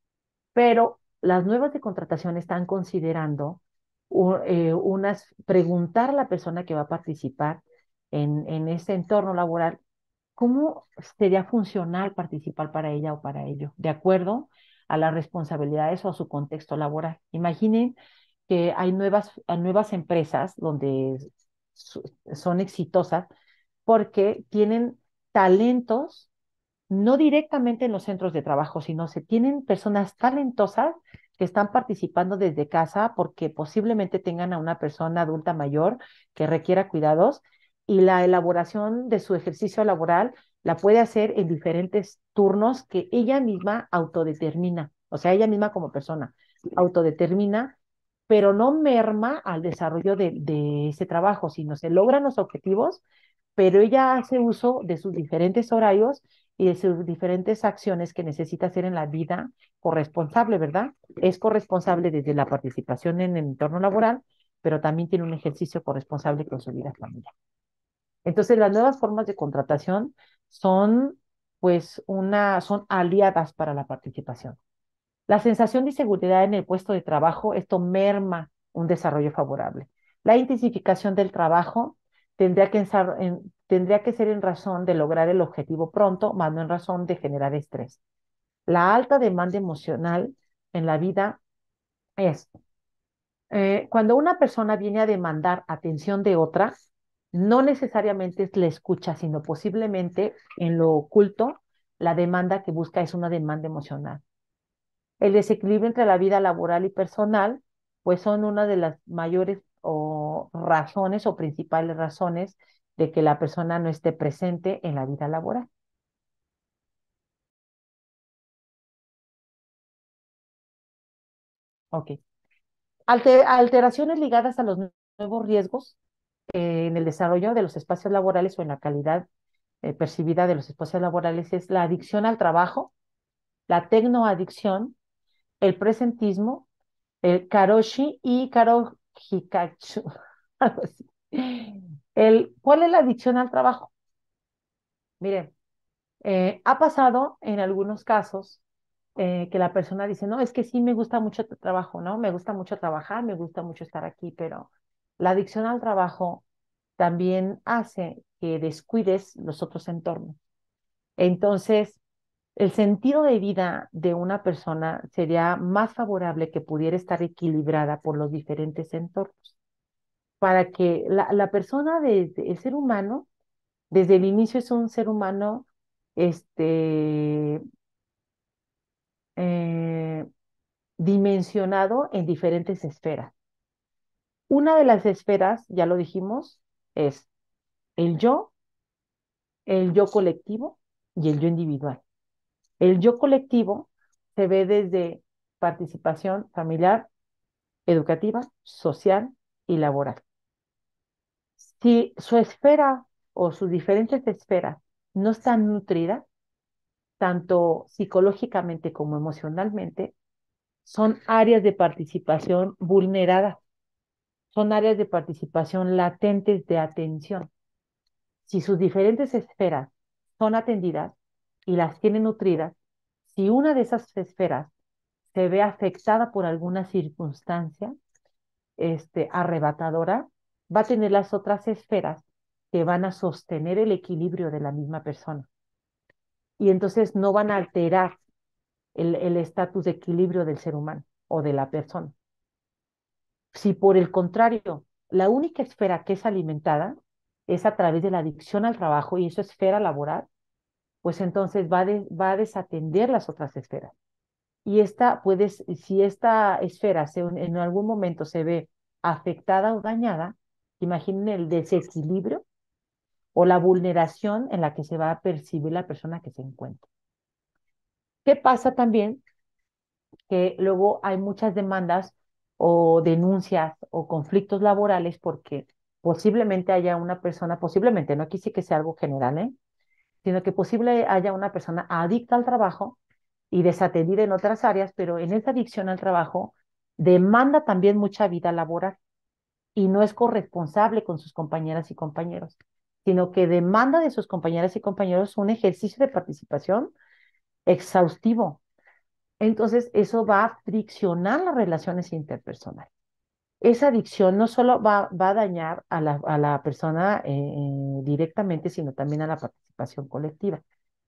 [SPEAKER 2] Pero las nuevas de contratación están considerando u- eh, unas, preguntar a la persona que va a participar en, en ese entorno laboral, ¿cómo sería funcional participar para ella o para ello? De acuerdo a las responsabilidades o a su contexto laboral. Imaginen que hay nuevas, hay nuevas empresas donde su- son exitosas porque tienen talentos no directamente en los centros de trabajo, sino se tienen personas talentosas que están participando desde casa porque posiblemente tengan a una persona adulta mayor que requiera cuidados y la elaboración de su ejercicio laboral la puede hacer en diferentes turnos que ella misma autodetermina, o sea, ella misma como persona autodetermina, pero no merma al desarrollo de, de ese trabajo, sino se logran los objetivos, pero ella hace uso de sus diferentes horarios y de sus diferentes acciones que necesita hacer en la vida corresponsable, ¿verdad? Es corresponsable desde la participación en el entorno laboral, pero también tiene un ejercicio corresponsable con su vida familiar. Entonces, las nuevas formas de contratación son, pues, una, son aliadas para la participación. La sensación de inseguridad en el puesto de trabajo, esto merma un desarrollo favorable. La intensificación del trabajo tendría que, en, tendría que ser en razón de lograr el objetivo pronto, más no en razón de generar estrés. La alta demanda emocional en la vida es eh, cuando una persona viene a demandar atención de otra, no necesariamente es la escucha, sino posiblemente en lo oculto, la demanda que busca es una demanda emocional. El desequilibrio entre la vida laboral y personal, pues son una de las mayores o razones o principales razones de que la persona no esté presente en la vida laboral. Ok. Alter- alteraciones ligadas a los nuevos riesgos eh, en el desarrollo de los espacios laborales o en la calidad eh, percibida de los espacios laborales es la adicción al trabajo, la tecnoadicción, el presentismo, el karoshi y karohikachu, algo así. El, ¿cuál es la adicción al trabajo? Miren, eh, ha pasado en algunos casos eh, que la persona dice, no, es que sí me gusta mucho tu trabajo, ¿no? Me gusta mucho trabajar, me gusta mucho estar aquí, pero la adicción al trabajo también hace que descuides los otros entornos. Entonces, el sentido de vida de una persona sería más favorable que pudiera estar equilibrada por los diferentes entornos, para que la, la persona, de, de- el ser humano, Desde el inicio es un ser humano, este, eh, dimensionado en diferentes esferas. Una de las esferas, ya lo dijimos, es el yo, el yo colectivo y el yo individual. El yo colectivo se ve desde participación familiar, educativa, social y laboral. Si su esfera o sus diferentes esferas no están nutridas, tanto psicológicamente como emocionalmente, son áreas de participación vulneradas, son áreas de participación latentes de atención. Si sus diferentes esferas son atendidas y las tienen nutridas, si una de esas esferas se ve afectada por alguna circunstancia este, arrebatadora, va a tener las otras esferas que van a sostener el equilibrio de la misma persona. Y entonces no van a alterar el el estatus de equilibrio del ser humano o de la persona. Si por el contrario, la única esfera que es alimentada es a través de la adicción al trabajo y eso es esfera laboral, pues entonces va, de, va a desatender las otras esferas. Y esta puede, si esta esfera se, en algún momento se ve afectada o dañada, imaginen el desequilibrio o la vulneración en la que se va a percibir la persona que se encuentra. ¿Qué pasa también? Que luego hay muchas demandas o denuncias o conflictos laborales porque posiblemente haya una persona, posiblemente, no quise que sea algo general, ¿eh? Sino que posible haya una persona adicta al trabajo y desatendida en otras áreas, pero en esa adicción al trabajo demanda también mucha vida laboral y no es corresponsable con sus compañeras y compañeros, sino que demanda de sus compañeras y compañeros un ejercicio de participación exhaustivo. Entonces, eso va a friccionar las relaciones interpersonales. Esa adicción no solo va, va a dañar a la, a la persona eh, eh, directamente, sino también a la participación colectiva.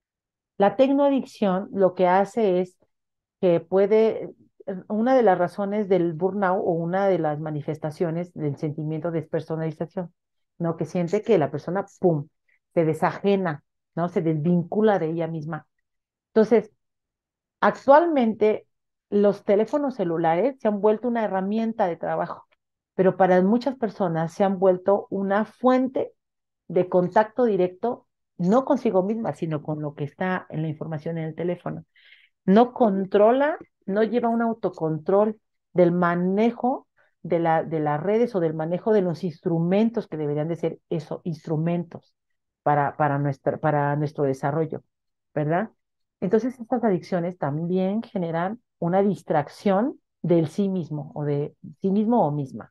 [SPEAKER 2] La tecnoadicción lo que hace es que puede, una de las razones del burnout o una de las manifestaciones del sentimiento de despersonalización, ¿no? Que siente que la persona, ¡pum!, se desajena, ¿no? Se desvincula de ella misma. Entonces, actualmente los teléfonos celulares se han vuelto una herramienta de trabajo, pero para muchas personas se han vuelto una fuente de contacto directo, no consigo misma, sino con lo que está en la información en el teléfono. No controla, no lleva un autocontrol del manejo de, la, de las redes o del manejo de los instrumentos que deberían de ser eso, instrumentos para, para, nuestra, para nuestro desarrollo, ¿verdad? Entonces, estas adicciones también generan una distracción del sí mismo o de sí mismo o misma.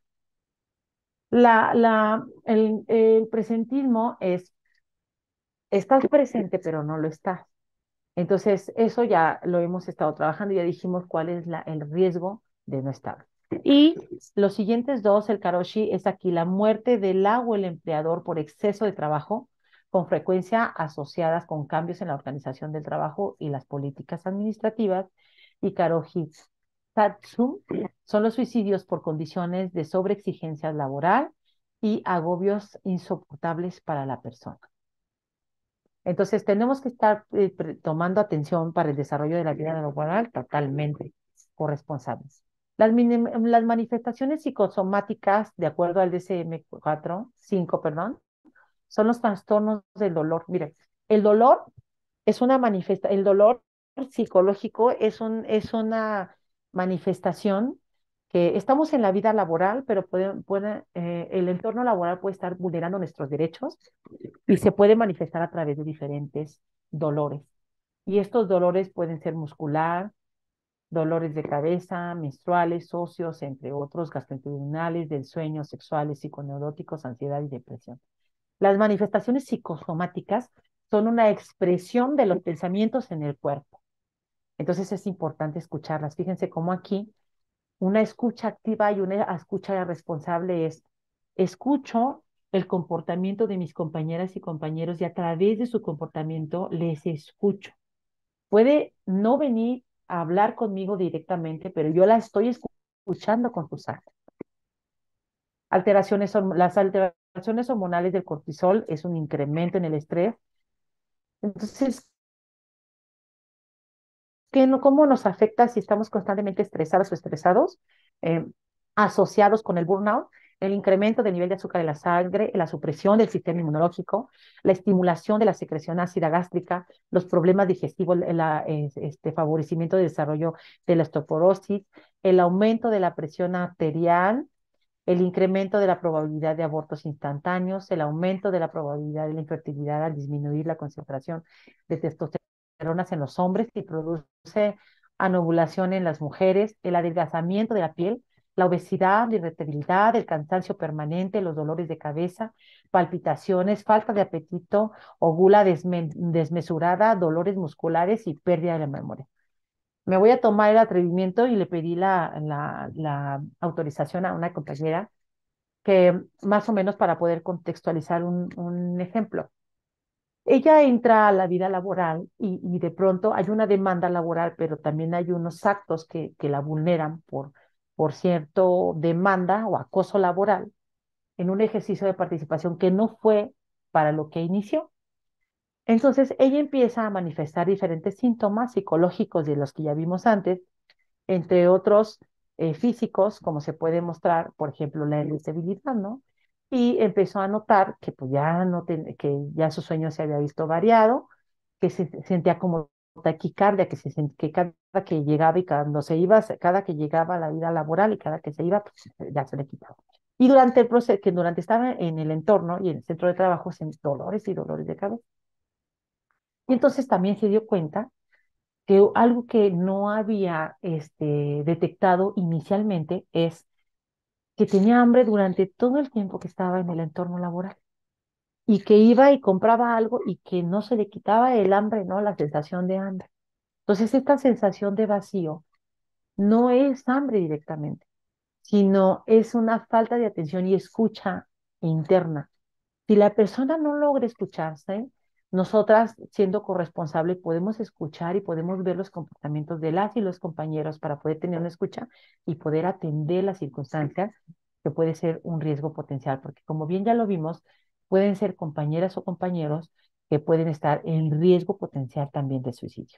[SPEAKER 2] La, la, el, el presentismo es, estás presente, pero no lo estás. Entonces, eso ya lo hemos estado trabajando, ya dijimos cuál es la, el riesgo de no estar. Y los siguientes dos, el karoshi, es aquí la muerte del la o el empleador por exceso de trabajo, con frecuencia asociadas con cambios en la organización del trabajo y las políticas administrativas. Y karoji tatsu son los suicidios por condiciones de sobreexigencia laboral y agobios insoportables para la persona. Entonces, tenemos que estar eh, tomando atención para el desarrollo de la vida laboral totalmente corresponsables. Las, las manifestaciones psicosomáticas, de acuerdo al D S M cuatro, cinco, perdón, son los trastornos del dolor. Mire, el dolor es una manifesta, el dolor psicológico es, un, es una manifestación que estamos en la vida laboral, pero puede, puede, eh, el entorno laboral puede estar vulnerando nuestros derechos y se puede manifestar a través de diferentes dolores. Y estos dolores pueden ser muscular, dolores de cabeza, menstruales, óseos, entre otros, gastrointestinales, del sueño, sexuales, psiconeuróticos, ansiedad y depresión. Las manifestaciones psicosomáticas son una expresión de los pensamientos en el cuerpo. Entonces es importante escucharlas. Fíjense cómo aquí una escucha activa y una escucha responsable es, escucho el comportamiento de mis compañeras y compañeros y a través de su comportamiento les escucho. Puede no venir a hablar conmigo directamente, pero yo la estoy escuchando con sus actos. Alteraciones, horm- las alteraciones hormonales del cortisol es un incremento en el estrés. Entonces, ¿qué no, cómo nos afecta si estamos constantemente estresados o estresados? Eh, asociados con el burnout, el incremento del nivel de azúcar en la sangre, la supresión del sistema inmunológico, la estimulación de la secreción ácida gástrica, los problemas digestivos, la, este favorecimiento del desarrollo de la osteoporosis, el aumento de la presión arterial, el incremento de la probabilidad de abortos instantáneos, el aumento de la probabilidad de la infertilidad al disminuir la concentración de testosterona en los hombres y produce anovulación en las mujeres, el adelgazamiento de la piel, la obesidad, la irritabilidad, el cansancio permanente, los dolores de cabeza, palpitaciones, falta de apetito o gula desme desmesurada, dolores musculares y pérdida de la memoria. Me voy a tomar el atrevimiento y le pedí la, la, la autorización a una compañera que más o menos para poder contextualizar un, un ejemplo. Ella entra a la vida laboral y, y, de pronto hay una demanda laboral, pero también hay unos actos que, que la vulneran por, por cierto demanda o acoso laboral en un ejercicio de participación que no fue para lo que inició. Entonces ella empieza a manifestar diferentes síntomas psicológicos de los que ya vimos antes, entre otros eh, físicos, como se puede mostrar, por ejemplo, la irritabilidad, ¿no? Y empezó a notar que pues ya no ten, que ya su sueño se había visto variado, que se sentía como taquicardia, que se sent, que cada que llegaba y cuando se iba, cada que llegaba a la vida laboral y cada que se iba, pues ya se le quitaba. Y durante el proceso, que durante estaba en el entorno y en el centro de trabajo, sentía dolores y dolores de cabeza. Y entonces también se dio cuenta que algo que no había este, detectado inicialmente es que tenía hambre durante todo el tiempo que estaba en el entorno laboral y que iba y compraba algo y que no se le quitaba el hambre, ¿no? La sensación de hambre. Entonces, esta sensación de vacío no es hambre directamente, sino es una falta de atención y escucha interna. Si la persona no logra escucharse, nosotras, siendo corresponsables, podemos escuchar y podemos ver los comportamientos de las y los compañeros para poder tener una escucha y poder atender las circunstancias que puede ser un riesgo potencial, porque como bien ya lo vimos, pueden ser compañeras o compañeros que pueden estar en riesgo potencial también de suicidio.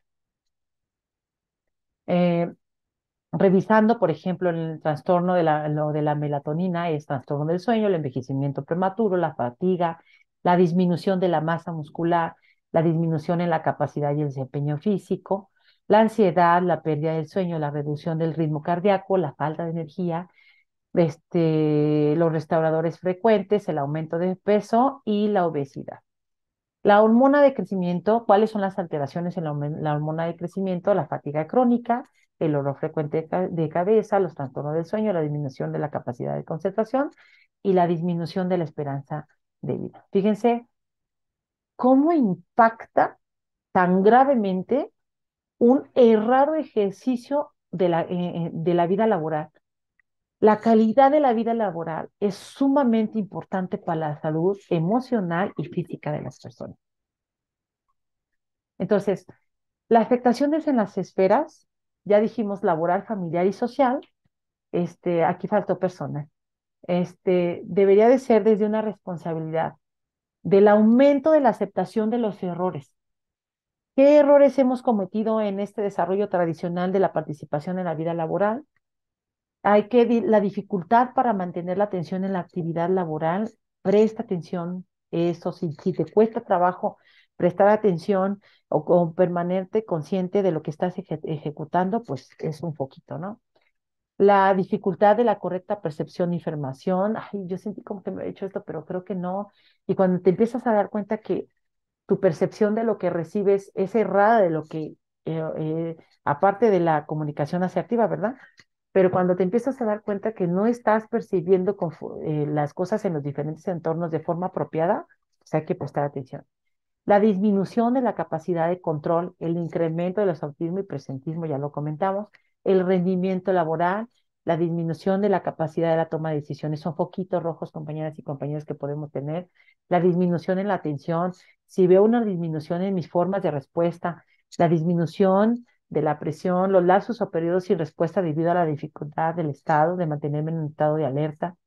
[SPEAKER 2] Eh, Revisando, por ejemplo, el trastorno de la, lo de la melatonina, es trastorno del sueño, el envejecimiento prematuro, la fatiga, la disminución de la masa muscular, la disminución en la capacidad y el desempeño físico, la ansiedad, la pérdida del sueño, la reducción del ritmo cardíaco, la falta de energía, este, los restauradores frecuentes, el aumento de peso y la obesidad. La hormona de crecimiento, ¿cuáles son las alteraciones en la, la hormona de crecimiento? La fatiga crónica, el dolor frecuente de, ca de cabeza, los trastornos del sueño, la disminución de la capacidad de concentración y la disminución de la esperanza de vida. Fíjense cómo impacta tan gravemente un errado ejercicio de la, eh, de la vida laboral. La calidad de la vida laboral es sumamente importante para la salud emocional y física de las personas. Entonces, las afectaciones en las esferas, ya dijimos laboral, familiar y social, este, aquí faltó personal. Este, debería de ser desde una responsabilidad del aumento de la aceptación de los errores. ¿Qué errores hemos cometido en este desarrollo tradicional de la participación en la vida laboral? Hay que, di- la dificultad para mantener la atención en la actividad laboral, presta atención, eso, si, si te cuesta trabajo prestar atención o, o permanente consciente de lo que estás eje- ejecutando, pues es un poquito, ¿no? La dificultad de la correcta percepción de información, ay, yo sentí como que me he hecho esto, pero creo que no. Y cuando te empiezas a dar cuenta que tu percepción de lo que recibes es errada de lo que, eh, eh, aparte de la comunicación asertiva, ¿verdad? Pero cuando te empiezas a dar cuenta que no estás percibiendo eh, las cosas en los diferentes entornos de forma apropiada, pues hay que prestar atención. La disminución de la capacidad de control, el incremento de los autismo y presentismo, ya lo comentamos, el rendimiento laboral, la disminución de la capacidad de la toma de decisiones, son foquitos rojos, compañeras y compañeros, que podemos tener, la disminución en la atención, si veo una disminución en mis formas de respuesta, la disminución de la presión, los lapsos o periodos sin respuesta debido a la dificultad del estado de mantenerme en un estado de alerta,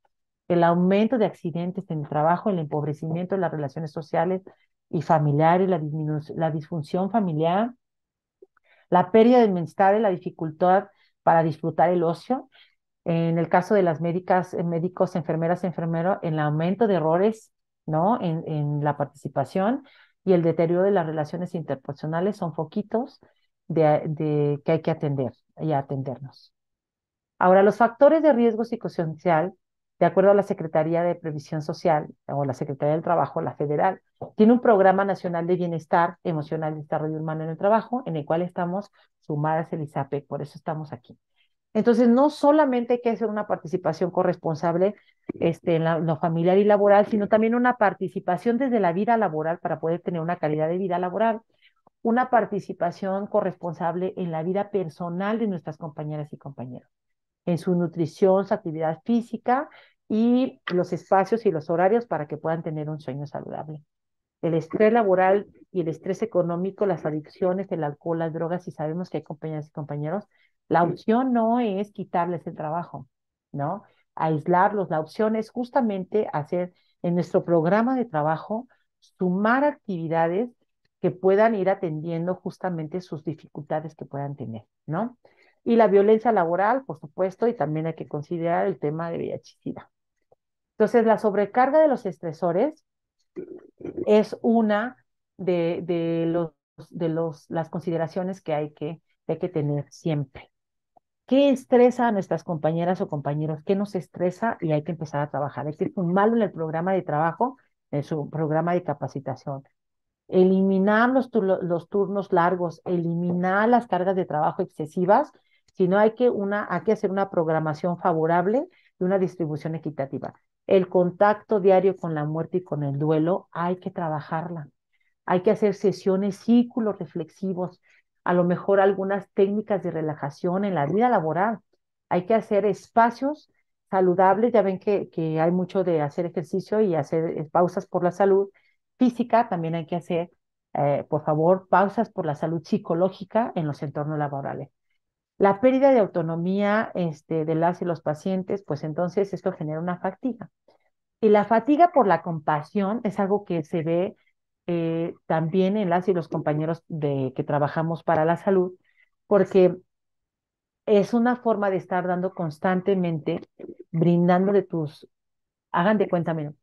[SPEAKER 2] el aumento de accidentes en el trabajo, el empobrecimiento de las relaciones sociales y familiares, la, disminu- la disfunción familiar, la pérdida del bienestar y la dificultad para disfrutar el ocio. En el caso de las médicas, eh, médicos, enfermeras, enfermeros, el aumento de errores, ¿no? En, en la participación y el deterioro de las relaciones interpersonales son foquitos de, de que hay que atender y atendernos. Ahora, los factores de riesgo psicosocial, de acuerdo a la Secretaría de Previsión Social o la Secretaría del Trabajo, la federal, tiene un programa nacional de bienestar emocional y desarrollo humano en el trabajo, en el cual estamos sumadas el ISAPEC, por eso estamos aquí. Entonces, no solamente hay que hacer una participación corresponsable este, en la- lo familiar y laboral, sino también una participación desde la vida laboral para poder tener una calidad de vida laboral, una participación corresponsable en la vida personal de nuestras compañeras y compañeros, en su nutrición, su actividad física y los espacios y los horarios para que puedan tener un sueño saludable. El estrés laboral y el estrés económico, las adicciones, el alcohol, las drogas, y sabemos que hay compañeras y compañeros, la opción no es quitarles el trabajo, ¿no? Aislarlos, la opción es justamente hacer en nuestro programa de trabajo, sumar actividades que puedan ir atendiendo justamente sus dificultades que puedan tener, ¿no? Y la violencia laboral, por supuesto, y también hay que considerar el tema de V I H y SIDA. Entonces, la sobrecarga de los estresores es una de, de, los, de los, las consideraciones que hay que, que hay que tener siempre. ¿Qué estresa a nuestras compañeras o compañeros? ¿Qué nos estresa? Y hay que empezar a trabajar. Hay que sumarlo en el programa de trabajo, en su programa de capacitación. Eliminar los, tur- los turnos largos, eliminar las cargas de trabajo excesivas, sino hay que, una, hay que hacer una programación favorable y una distribución equitativa. El contacto diario con la muerte y con el duelo hay que trabajarla. Hay que hacer sesiones, círculos reflexivos, a lo mejor algunas técnicas de relajación en la vida laboral. Hay que hacer espacios saludables. Ya ven que, que hay mucho de hacer ejercicio y hacer eh, pausas por la salud física. También hay que hacer, eh, por favor, pausas por la salud psicológica en los entornos laborales. La pérdida de autonomía este, de las y los pacientes, pues entonces esto genera una fatiga. Y la fatiga por la compasión es algo que se ve eh, también en las y los compañeros de, que trabajamos para la salud, porque es una forma de estar dando constantemente, brindando de tus, hagan de cuenta, miren,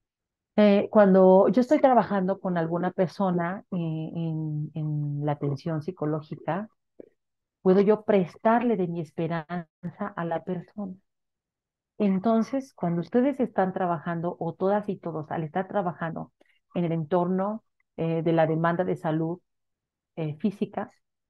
[SPEAKER 2] eh, cuando yo estoy trabajando con alguna persona eh, en, en la atención psicológica, puedo yo prestarle de mi esperanza a la persona. Entonces, cuando ustedes están trabajando, o todas y todos, al estar trabajando en el entorno eh, de la demanda de salud eh, física,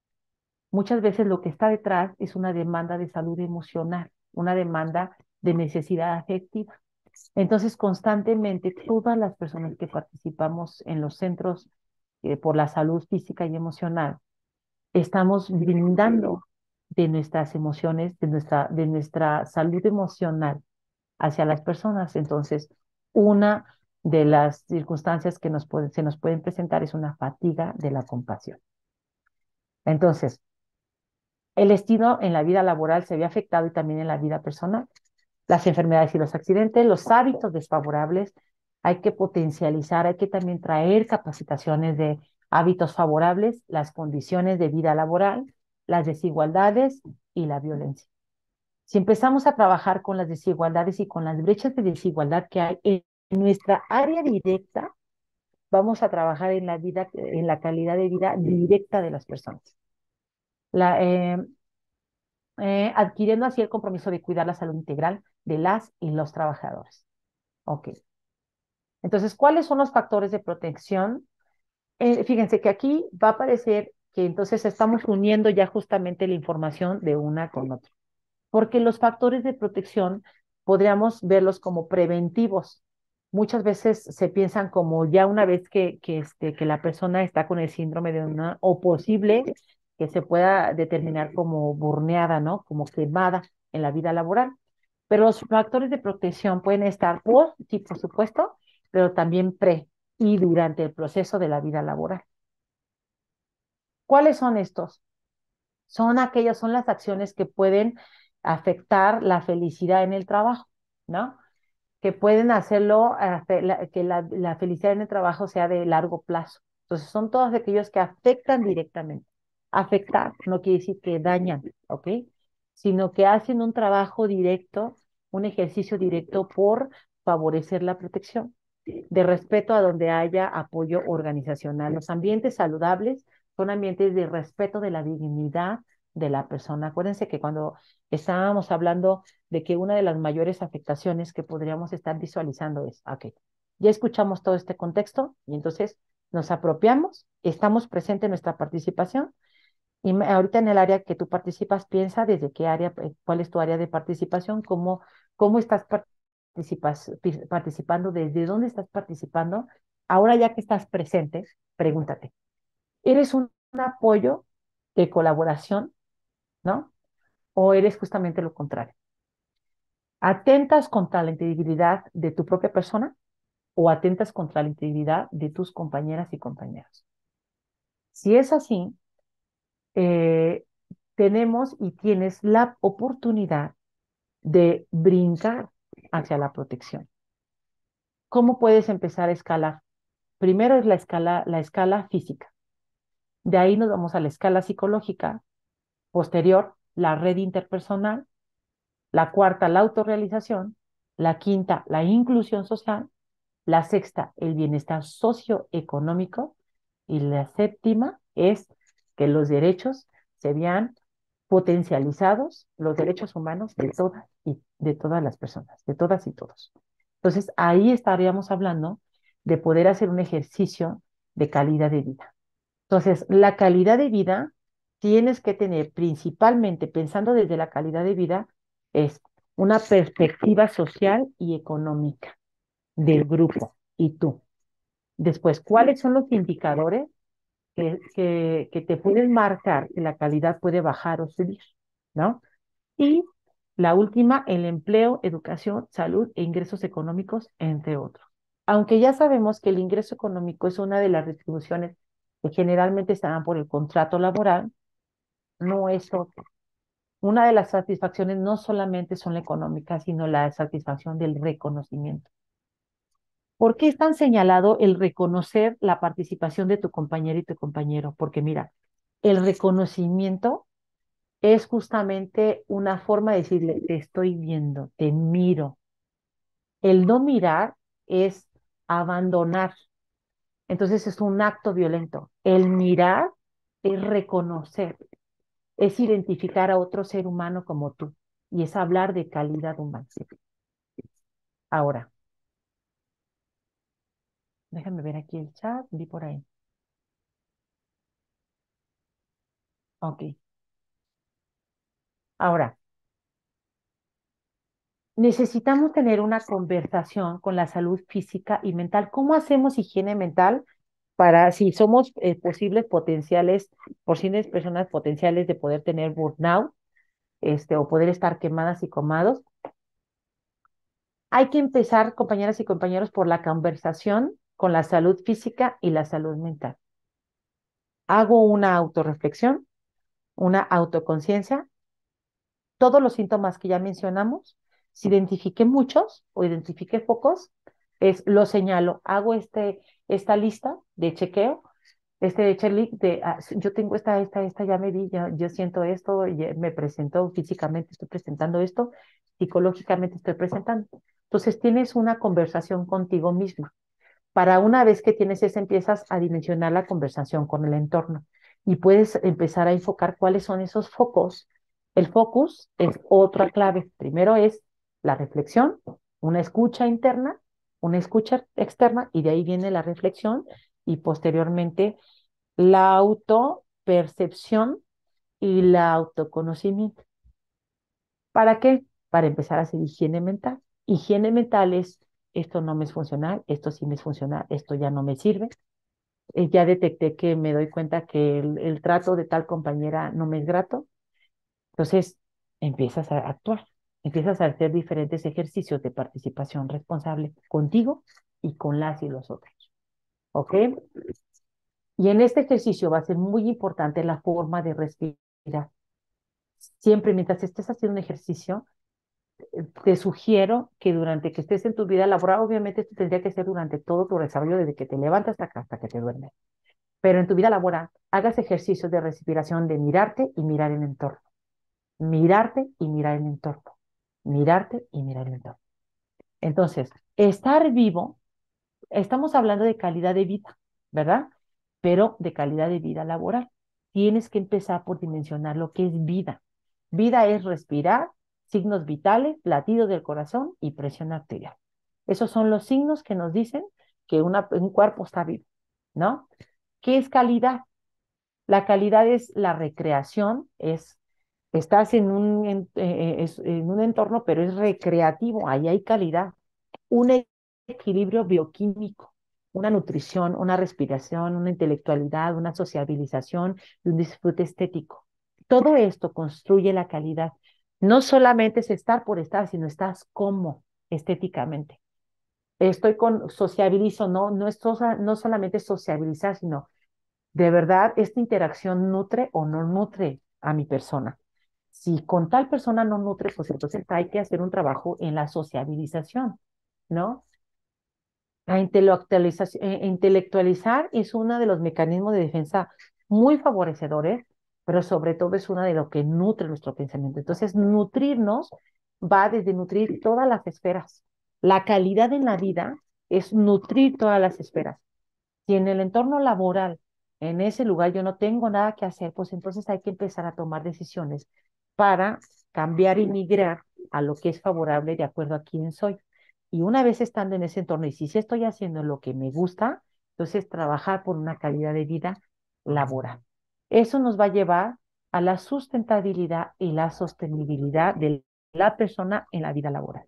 [SPEAKER 2] muchas veces lo que está detrás es una demanda de salud emocional, una demanda de necesidad afectiva. Entonces, constantemente, todas las personas que participamos en los centros eh, por la salud física y emocional, estamos brindando de nuestras emociones, de nuestra, de nuestra salud emocional hacia las personas. Entonces, una de las circunstancias que nos puede, se nos pueden presentar es una fatiga de la compasión. Entonces, el estilo en la vida laboral se ve afectado y también en la vida personal. Las enfermedades y los accidentes, los hábitos desfavorables, hay que potencializar, hay que también traer capacitaciones de hábitos favorables, las condiciones de vida laboral, las desigualdades y la violencia. Si empezamos a trabajar con las desigualdades y con las brechas de desigualdad que hay en nuestra área directa, vamos a trabajar en la vida, en la calidad de vida directa de las personas. La, eh, eh, adquiriendo así el compromiso de cuidar la salud integral de las y los trabajadores. Ok. Entonces, ¿cuáles son los factores de protección? Eh, fíjense que aquí va a aparecer que entonces estamos uniendo ya justamente la información de una con otra, porque los factores de protección podríamos verlos como preventivos. Muchas veces se piensan como ya una vez que, que, este, que la persona está con el síndrome de una, o posible que se pueda determinar como burneada, ¿no? Como quemada en la vida laboral. Pero los factores de protección pueden estar post, sí, por supuesto, pero también pre y durante el proceso de la vida laboral. ¿Cuáles son estos? Son aquellas, son las acciones que pueden afectar la felicidad en el trabajo, ¿no? que pueden hacerlo, a fe- la- que la, la felicidad en el trabajo sea de largo plazo. Entonces, son todos aquellos que afectan directamente. Afectar no quiere decir que dañan, ¿ok? Sino que hacen un trabajo directo, un ejercicio directo por favorecer la protección, de respeto a donde haya apoyo organizacional. Los ambientes saludables son ambientes de respeto de la dignidad de la persona. Acuérdense que cuando estábamos hablando de que una de las mayores afectaciones que podríamos estar visualizando es, ok, ya escuchamos todo este contexto y entonces nos apropiamos, estamos presentes en nuestra participación y me- ahorita en el área que tú participas, piensa desde qué área, eh, cuál es tu área de participación, cómo, cómo estás participas- pi- participando, desde dónde estás participando. Ahora ya que estás presente, pregúntate, ¿eres un, un apoyo de colaboración, ¿no? ¿O eres justamente lo contrario? ¿Atentas contra la integridad de tu propia persona o atentas contra la integridad de tus compañeras y compañeros? Si es así, eh, tenemos y tienes la oportunidad de brincar hacia la protección. ¿Cómo puedes empezar a escalar? Primero es la escala, la escala física. De ahí nos vamos a la escala psicológica. Posterior, la red interpersonal. La cuarta, la autorrealización. La quinta, la inclusión social. La sexta, el bienestar socioeconómico. Y la séptima es que los derechos se vean potencializados, los derechos humanos de todas y de todas las personas, de todas y todos. Entonces, ahí estaríamos hablando de poder hacer un ejercicio de calidad de vida. Entonces, la calidad de vida tienes que tener principalmente, pensando desde la calidad de vida, es una perspectiva social y económica del grupo y tú. Después, ¿cuáles son los indicadores que, que, que te pueden marcar que la calidad puede bajar o subir? ¿No? Y la última, el empleo, educación, salud e ingresos económicos, entre otros. Aunque ya sabemos que el ingreso económico es una de las retribuciones que generalmente se dan por el contrato laboral, no es otro. Una de las satisfacciones no solamente son la económica, sino la satisfacción del reconocimiento. ¿Por qué es tan señalado el reconocer la participación de tu compañera y tu compañero? Porque mira, el reconocimiento es justamente una forma de decirle, te estoy viendo, te miro. El no mirar es abandonar. Entonces es un acto violento. El mirar es reconocer, es identificar a otro ser humano como tú y es hablar de calidad humana. Ahora, déjame ver aquí el chat, vi por ahí. Ok. Ahora, necesitamos tener una conversación con la salud física y mental. ¿Cómo hacemos higiene mental para, si somos eh, posibles potenciales, posibles personas potenciales de poder tener burnout, este, o poder estar quemadas y comados? Hay que empezar, compañeras y compañeros, por la conversación con la salud física y la salud mental. Hago una autorreflexión, una autoconciencia, todos los síntomas que ya mencionamos, si identifiqué muchos o identifiqué pocos, es lo señalo, hago este, esta lista de chequeo, este checklist de, ah, yo tengo esta, esta, esta, ya me vi, ya, yo siento esto, ya me presento físicamente, estoy presentando esto, psicológicamente estoy presentando. Entonces tienes una conversación contigo mismo. Para una vez que tienes eso, empiezas a dimensionar la conversación con el entorno y puedes empezar a enfocar cuáles son esos focos. El focus es otra clave. Primero es la reflexión, una escucha interna, una escucha externa y de ahí viene la reflexión y posteriormente la autopercepción y la autoconocimiento. ¿Para qué? Para empezar a hacer higiene mental. Higiene mental es, esto no me es funcional, esto sí me es funcional, esto ya no me sirve. Eh, ya detecté que me doy cuenta que el, el trato de tal compañera no me es grato. Entonces, empiezas a actuar, empiezas a hacer diferentes ejercicios de participación responsable contigo y con las y los otros. ¿Ok? Y en este ejercicio va a ser muy importante la forma de respirar. Siempre mientras estés haciendo un ejercicio, te sugiero que durante que estés en tu vida laboral, obviamente esto tendría que ser durante todo tu desarrollo, desde que te levantas hasta, hasta que te duermes, pero en tu vida laboral hagas ejercicios de respiración, de mirarte y mirar el entorno, mirarte y mirar el entorno, mirarte y mirar el entorno. Entonces, estar vivo, estamos hablando de calidad de vida, ¿verdad? Pero de calidad de vida laboral. Tienes que empezar por dimensionar lo que es vida. Vida es respirar, signos vitales, latido del corazón y presión arterial. Esos son los signos que nos dicen que una, un cuerpo está vivo, ¿no? ¿Qué es calidad? La calidad es la recreación, es estás en un, en, eh, es, en un entorno, pero es recreativo, ahí hay calidad, un e- equilibrio bioquímico, una nutrición, una respiración, una intelectualidad, una sociabilización y un disfrute estético. Todo esto construye la calidad. No solamente es estar por estar, sino estás como estéticamente. Estoy con, sociabilizo, no, no es sosa- no solamente sociabilizar, sino de verdad esta interacción nutre o no nutre a mi persona. Si con tal persona no nutre, pues entonces hay que hacer un trabajo en la sociabilización, ¿no? La intelectualización, eh, intelectualizar es uno de los mecanismos de defensa muy favorecedores, pero sobre todo es uno de lo que nutre nuestro pensamiento. Entonces, nutrirnos va desde nutrir todas las esferas. La calidad en la vida es nutrir todas las esferas. Si en el entorno laboral, en ese lugar yo no tengo nada que hacer, pues entonces hay que empezar a tomar decisiones para cambiar y migrar a lo que es favorable de acuerdo a quién soy. Y una vez estando en ese entorno, y si sí estoy haciendo lo que me gusta, entonces trabajar por una calidad de vida laboral. Eso nos va a llevar a la sustentabilidad y la sostenibilidad de la persona en la vida laboral.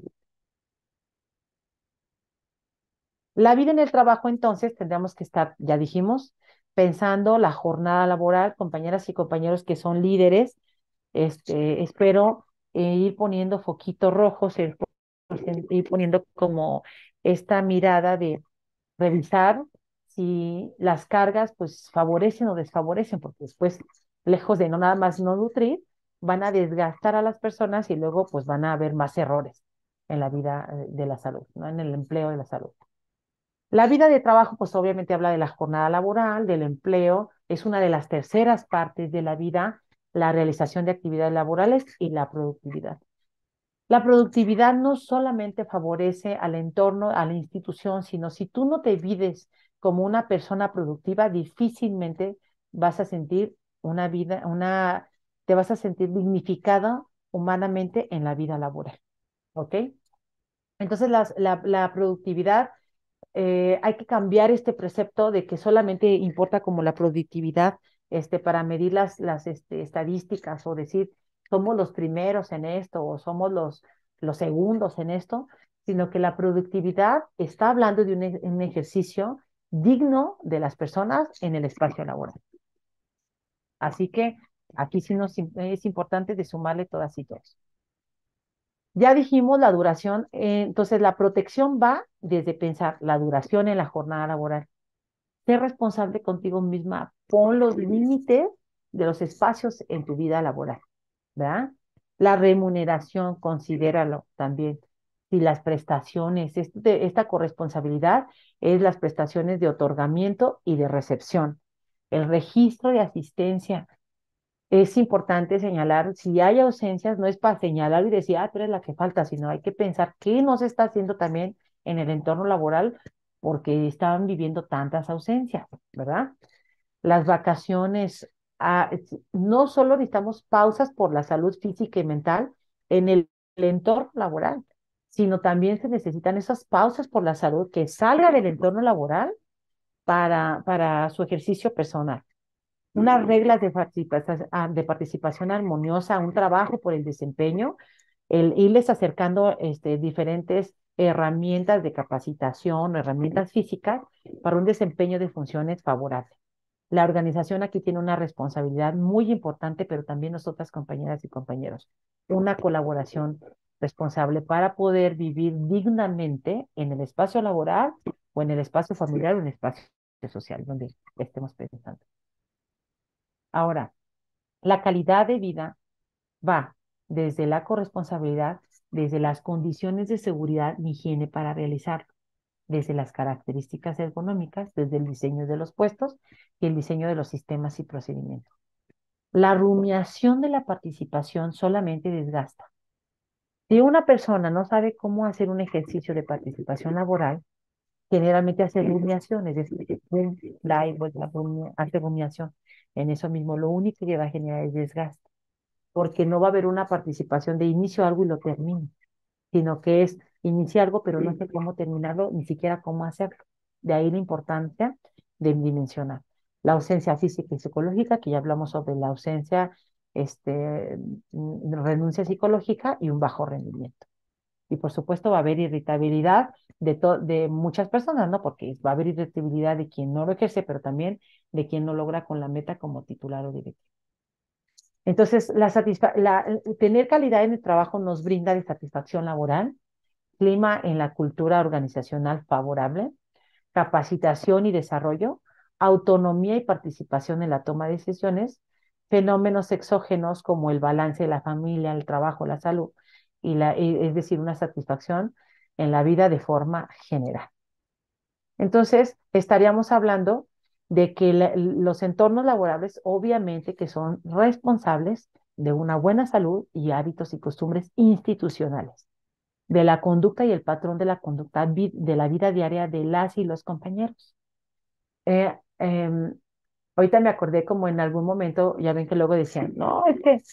[SPEAKER 2] La vida en el trabajo, entonces, tendríamos que estar, ya dijimos, pensando la jornada laboral, compañeras y compañeros que son líderes, este, espero eh, ir poniendo foquitos rojos, ir, ir poniendo como esta mirada de revisar si las cargas pues favorecen o desfavorecen, porque después, lejos de no nada más no nutrir, van a desgastar a las personas y luego pues van a haber más errores en la vida eh, de la salud, ¿no? En el empleo de la salud. La vida de trabajo, pues obviamente habla de la jornada laboral, del empleo, es una de las terceras partes de la vida, la realización de actividades laborales y la productividad. La productividad no solamente favorece al entorno, a la institución, sino si tú no te vives como una persona productiva, difícilmente vas a sentir una vida, una, te vas a sentir dignificada humanamente en la vida laboral, ¿ok? Entonces, las- la, la productividad eh, hay que cambiar este precepto de que solamente importa como la productividad este, para medir las, las este, estadísticas o decir somos los primeros en esto o somos los, los segundos en esto, sino que la productividad está hablando de un, e- un ejercicio digno de las personas en el espacio laboral. Así que aquí sí nos, im- es importante de sumarle todas y todos. Ya dijimos la duración, eh, entonces la protección va desde pensar la duración en la jornada laboral. Sé responsable contigo misma, pon los límites de los espacios en tu vida laboral, ¿verdad? La remuneración, considéralo también. Si las prestaciones, este- esta corresponsabilidad es las prestaciones de otorgamiento y de recepción. El registro de asistencia. Es importante señalar, si hay ausencias, no es para señalar y decir, ah, tú eres la que falta, sino hay que pensar qué no se está haciendo también en el entorno laboral porque estaban viviendo tantas ausencias, ¿verdad? Las vacaciones, ah, es- no solo necesitamos pausas por la salud física y mental en el, el entorno laboral, sino también se necesitan esas pausas por la salud que salga del entorno laboral para, para su ejercicio personal. Unas reglas de participación, de participación armoniosa, un trabajo por el desempeño, el irles acercando este, diferentes herramientas de capacitación, herramientas físicas para un desempeño de funciones favorable. La organización aquí tiene una responsabilidad muy importante, pero también nosotras, compañeras y compañeros, una colaboración responsable para poder vivir dignamente en el espacio laboral o en el espacio familiar o en el espacio social, donde estemos pensando. Ahora, la calidad de vida va desde la corresponsabilidad desde las condiciones de seguridad y higiene para realizarlo, desde las características ergonómicas, desde el diseño de los puestos y el diseño de los sistemas y procedimientos. La rumiación de la participación solamente desgasta. Si una persona no sabe cómo hacer un ejercicio de participación laboral, generalmente hace rumiación, es decir, pum, da y vuelve a rumia- hace rumiación. En eso mismo, lo único que va a generar es desgaste, porque no va a haber una participación de inicio a algo y lo termino, sino que es iniciar algo, pero no sé cómo terminarlo, ni siquiera cómo hacerlo. De ahí la importancia de dimensionar. La ausencia física y psicológica, que ya hablamos sobre la ausencia, este, mm, renuncia psicológica y un bajo rendimiento. Y por supuesto va a haber irritabilidad de, to- de muchas personas, ¿no? Porque va a haber irritabilidad de quien no lo ejerce, pero también de quien no logra con la meta como titular o directivo. Entonces, la satisfa la, tener calidad en el trabajo nos brinda de satisfacción laboral, clima en la cultura organizacional favorable, capacitación y desarrollo, autonomía y participación en la toma de decisiones, fenómenos exógenos como el balance de la familia, el trabajo, la salud, y la, es decir, una satisfacción en la vida de forma general. Entonces, estaríamos hablando de que la, los entornos laborables obviamente que son responsables de una buena salud y hábitos y costumbres institucionales, de la conducta y el patrón de la conducta de la vida diaria de las y los compañeros. Eh, eh, Ahorita me acordé como en algún momento, ya ven que luego decían, no, es que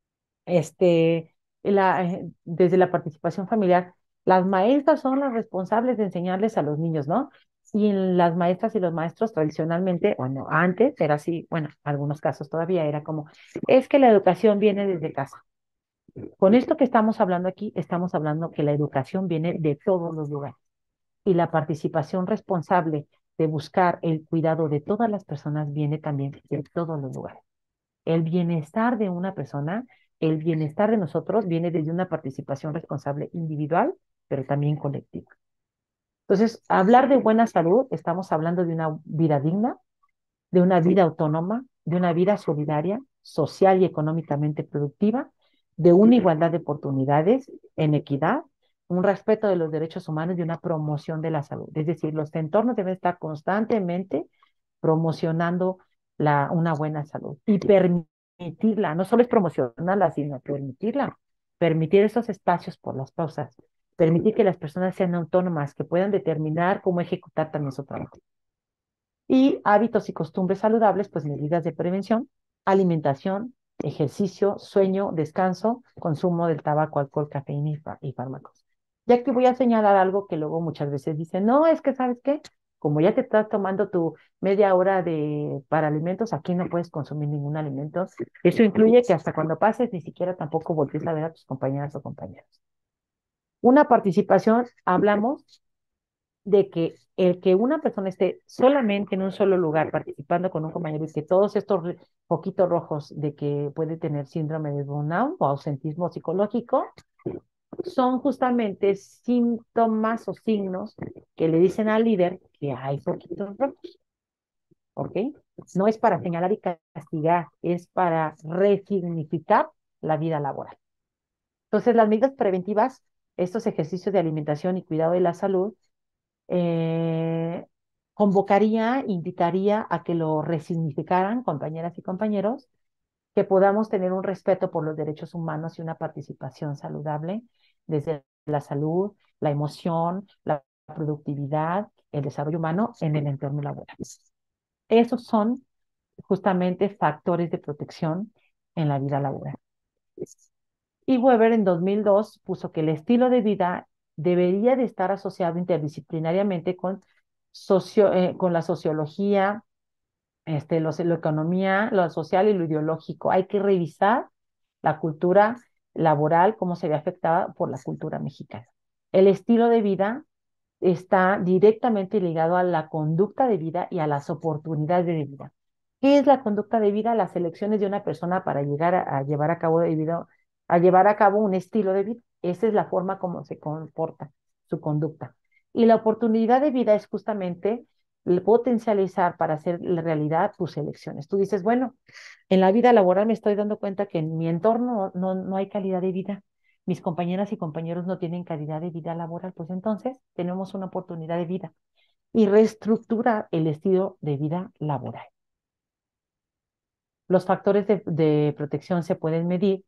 [SPEAKER 2] este, la, eh, desde la participación familiar, las maestras son las responsables de enseñarles a los niños, ¿no? Y las maestras y los maestros tradicionalmente, bueno, antes era así, bueno, en algunos casos todavía era como, es que la educación viene desde casa. Con esto que estamos hablando aquí, estamos hablando que la educación viene de todos los lugares y la participación responsable de buscar el cuidado de todas las personas viene también de todos los lugares. El bienestar de una persona, el bienestar de nosotros viene desde una participación responsable individual, pero también colectiva. Entonces, hablar de buena salud, estamos hablando de una vida digna, de una vida autónoma, de una vida solidaria, social y económicamente productiva, de una igualdad de oportunidades en equidad, un respeto de los derechos humanos y una promoción de la salud. Es decir, los entornos deben estar constantemente promocionando la, una buena salud y permitirla, no solo es promocionarla, sino permitirla, permitir esos espacios por las pausas, permitir que las personas sean autónomas, que puedan determinar cómo ejecutar también su trabajo. Y hábitos y costumbres saludables, pues medidas de prevención, alimentación, ejercicio, sueño, descanso, consumo del tabaco, alcohol, cafeína y, y fármacos. Ya que voy a señalar algo que luego muchas veces dicen, no, es que ¿sabes qué? Como ya te estás tomando tu media hora de, para alimentos, aquí no puedes consumir ningún alimento. Eso incluye que hasta cuando pases ni siquiera tampoco voltees a ver a tus compañeras o compañeros. Una participación, hablamos de que el que una persona esté solamente en un solo lugar participando con un compañero y que todos estos poquitos rojos de que puede tener síndrome de burnout o ausentismo psicológico son justamente síntomas o signos que le dicen al líder que hay poquitos rojos, ¿ok? No es para señalar y castigar, es para resignificar la vida laboral. Entonces, las medidas preventivas, estos ejercicios de alimentación y cuidado de la salud, eh, convocaría, invitaría a que lo resignificaran, compañeras y compañeros, que podamos tener un respeto por los derechos humanos y una participación saludable desde la salud, la emoción, la productividad, el desarrollo humano en el entorno laboral. Esos son justamente factores de protección en la vida laboral. Y Weber en dos mil dos puso que el estilo de vida debería de estar asociado interdisciplinariamente con, socio, eh, con la sociología, este, los, la economía, lo social y lo ideológico. Hay que revisar la cultura laboral, cómo se ve afectada por la cultura mexicana. El estilo de vida está directamente ligado a la conducta de vida y a las oportunidades de vida. ¿Qué es la conducta de vida? Las elecciones de una persona para llegar a, a llevar a cabo de vida, a llevar a cabo un estilo de vida. Esa es la forma como se comporta su conducta. Y la oportunidad de vida es justamente el potencializar para hacer realidad tus elecciones. Tú dices, bueno, en la vida laboral me estoy dando cuenta que en mi entorno no, no hay calidad de vida. mis compañeras y compañeros no tienen calidad de vida laboral, pues entonces tenemos una oportunidad de vida y reestructurar el estilo de vida laboral. Los factores de, de protección se pueden medir.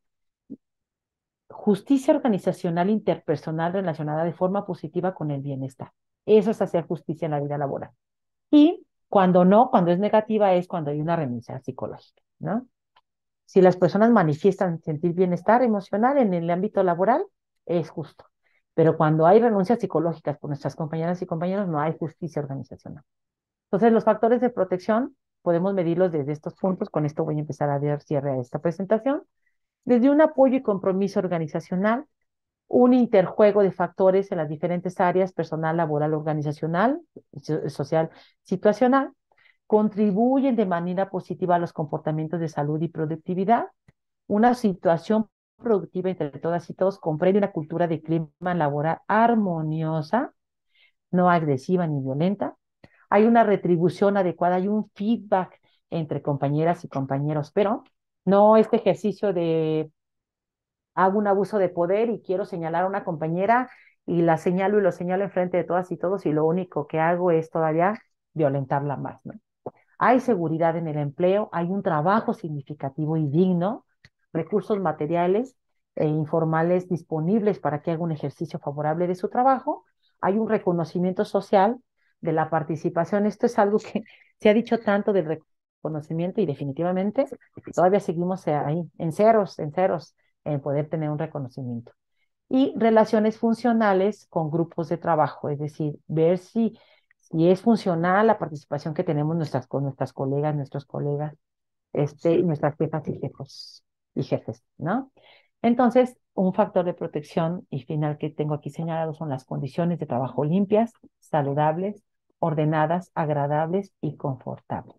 [SPEAKER 2] Justicia organizacional interpersonal relacionada de forma positiva con el bienestar. Eso es hacer justicia en la vida laboral. Y cuando no, cuando es negativa, es cuando hay una renuncia psicológica, ¿no? Si las personas manifiestan sentir bienestar emocional en el ámbito laboral, es justo. Pero cuando hay renuncias psicológicas por nuestras compañeras y compañeros, no hay justicia organizacional. Entonces, los factores de protección podemos medirlos desde estos puntos. Con esto voy a empezar a dar cierre a esta presentación. Desde un apoyo y compromiso organizacional, un interjuego de factores en las diferentes áreas, personal, laboral, organizacional, social, situacional, contribuyen de manera positiva a los comportamientos de salud y productividad. Una situación productiva entre todas y todos comprende una cultura de clima laboral armoniosa, no agresiva ni violenta. Hay una retribución adecuada, hay un feedback entre compañeras y compañeros, pero no este ejercicio de hago un abuso de poder y quiero señalar a una compañera y la señalo y lo señalo enfrente de todas y todos y lo único que hago es todavía violentarla más, ¿no? Hay seguridad en el empleo, hay un trabajo significativo y digno, recursos materiales e informales disponibles para que haga un ejercicio favorable de su trabajo, hay un reconocimiento social de la participación. Esto es algo que se ha dicho tanto del reconocimiento y definitivamente todavía seguimos ahí, en ceros, en ceros, en poder tener un reconocimiento. Y relaciones funcionales con grupos de trabajo, es decir, ver si y es funcional la participación que tenemos nuestras, con nuestras colegas, nuestros colegas, este, nuestras jefas y jefos y jefes, ¿no? Entonces, un factor de protección y final que tengo aquí señalado son las condiciones de trabajo limpias, saludables, ordenadas, agradables y confortables.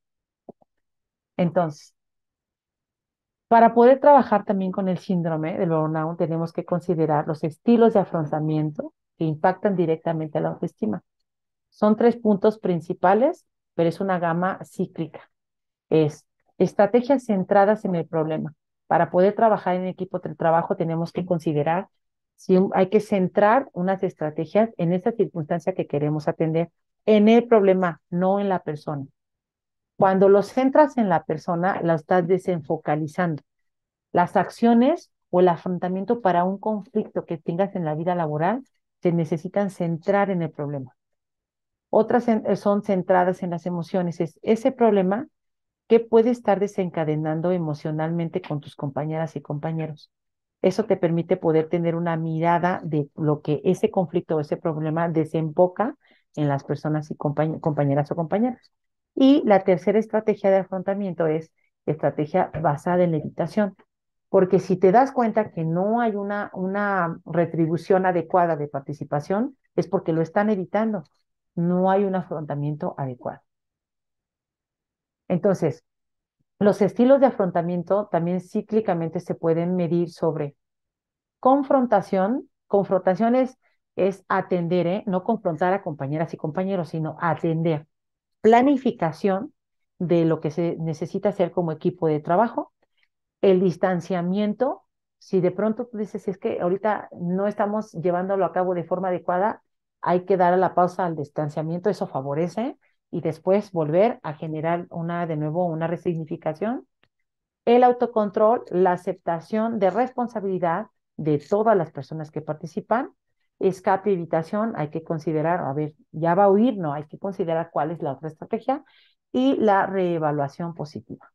[SPEAKER 2] Entonces, para poder trabajar también con el síndrome del burnout, tenemos que considerar los estilos de afrontamiento que impactan directamente a la autoestima. Son tres puntos principales, pero es una gama cíclica. Es estrategias centradas en el problema. Para poder trabajar en equipo de trabajo tenemos que considerar si hay que centrar unas estrategias en esa circunstancia que queremos atender, en el problema, no en la persona. Cuando lo centras en la persona, la estás desenfocalizando. Las acciones o el afrontamiento para un conflicto que tengas en la vida laboral se necesitan centrar en el problema. Otras son centradas en las emociones. Es ese problema que puede estar desencadenando emocionalmente con tus compañeras y compañeros. Eso te permite poder tener una mirada de lo que ese conflicto o ese problema desemboca en las personas y compañ compañeras o compañeros. Y la tercera estrategia de afrontamiento es estrategia basada en la evitación. Porque si te das cuenta que no hay una, una retribución adecuada de participación, es porque lo están evitando. No hay un afrontamiento adecuado. Entonces, los estilos de afrontamiento también cíclicamente se pueden medir sobre confrontación. Confrontación es, es atender, ¿eh? No confrontar a compañeras y compañeros, sino atender. Planificación de lo que se necesita hacer como equipo de trabajo. El distanciamiento, si de pronto tú dices, es que ahorita no estamos llevándolo a cabo de forma adecuada, hay que dar la pausa al distanciamiento, eso favorece, y después volver a generar una, de nuevo, una resignificación. El autocontrol, la aceptación de responsabilidad de todas las personas que participan. Escape y evitación, hay que considerar, a ver, ya va a huir, no, hay que considerar cuál es la otra estrategia. Y la reevaluación positiva.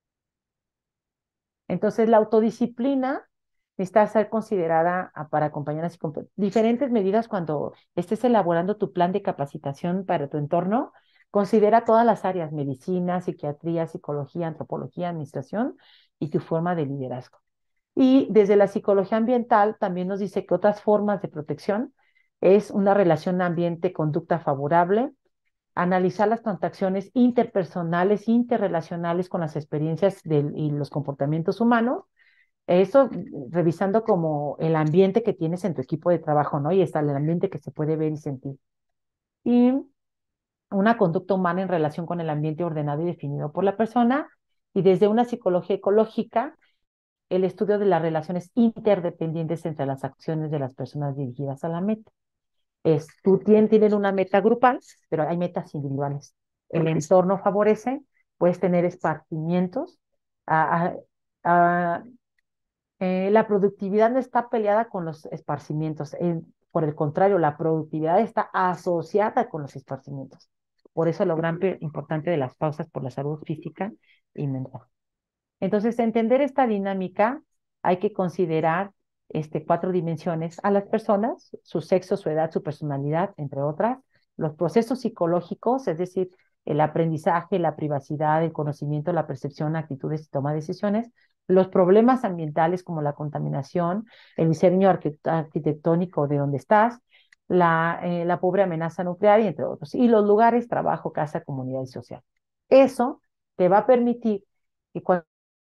[SPEAKER 2] Entonces, la autodisciplina necesita ser considerada para compañeras y compañeros. Diferentes medidas cuando estés elaborando tu plan de capacitación para tu entorno. Considera todas las áreas, medicina, psiquiatría, psicología, antropología, administración y tu forma de liderazgo. Y desde la psicología ambiental también nos dice que otras formas de protección es una relación ambiente-conducta favorable, analizar las transacciones interpersonales, interrelacionales con las experiencias del, y los comportamientos humanos. Eso revisando como el ambiente que tienes en tu equipo de trabajo, ¿no? Y está el ambiente que se puede ver y sentir. Y una conducta humana en relación con el ambiente ordenado y definido por la persona. Y desde una psicología ecológica, el estudio de las relaciones interdependientes entre las acciones de las personas dirigidas a la meta. Es, tú tienes, tienen una meta grupal, pero hay metas individuales. El entorno favorece, puedes tener esparcimientos. A, a, a, eh, la productividad no está peleada con los esparcimientos. Eh, por el contrario, la productividad está asociada con los esparcimientos. Por eso lo gran importante de las pausas por la salud física y mental. Entonces, entender esta dinámica, hay que considerar este, cuatro dimensiones a las personas: su sexo, su edad, su personalidad, entre otras; los procesos psicológicos, es decir, el aprendizaje, la privacidad, el conocimiento, la percepción, actitudes y toma de decisiones; los problemas ambientales como la contaminación, el diseño arquitectónico de donde estás, la, eh, la pobre amenaza nuclear, y entre otros; y los lugares, trabajo, casa, comunidad y social. Eso te va a permitir que cuando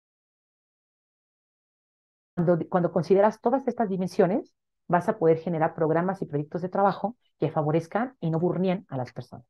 [SPEAKER 2] Cuando, cuando consideras todas estas dimensiones, vas a poder generar programas y proyectos de trabajo que favorezcan y no burnien a las personas.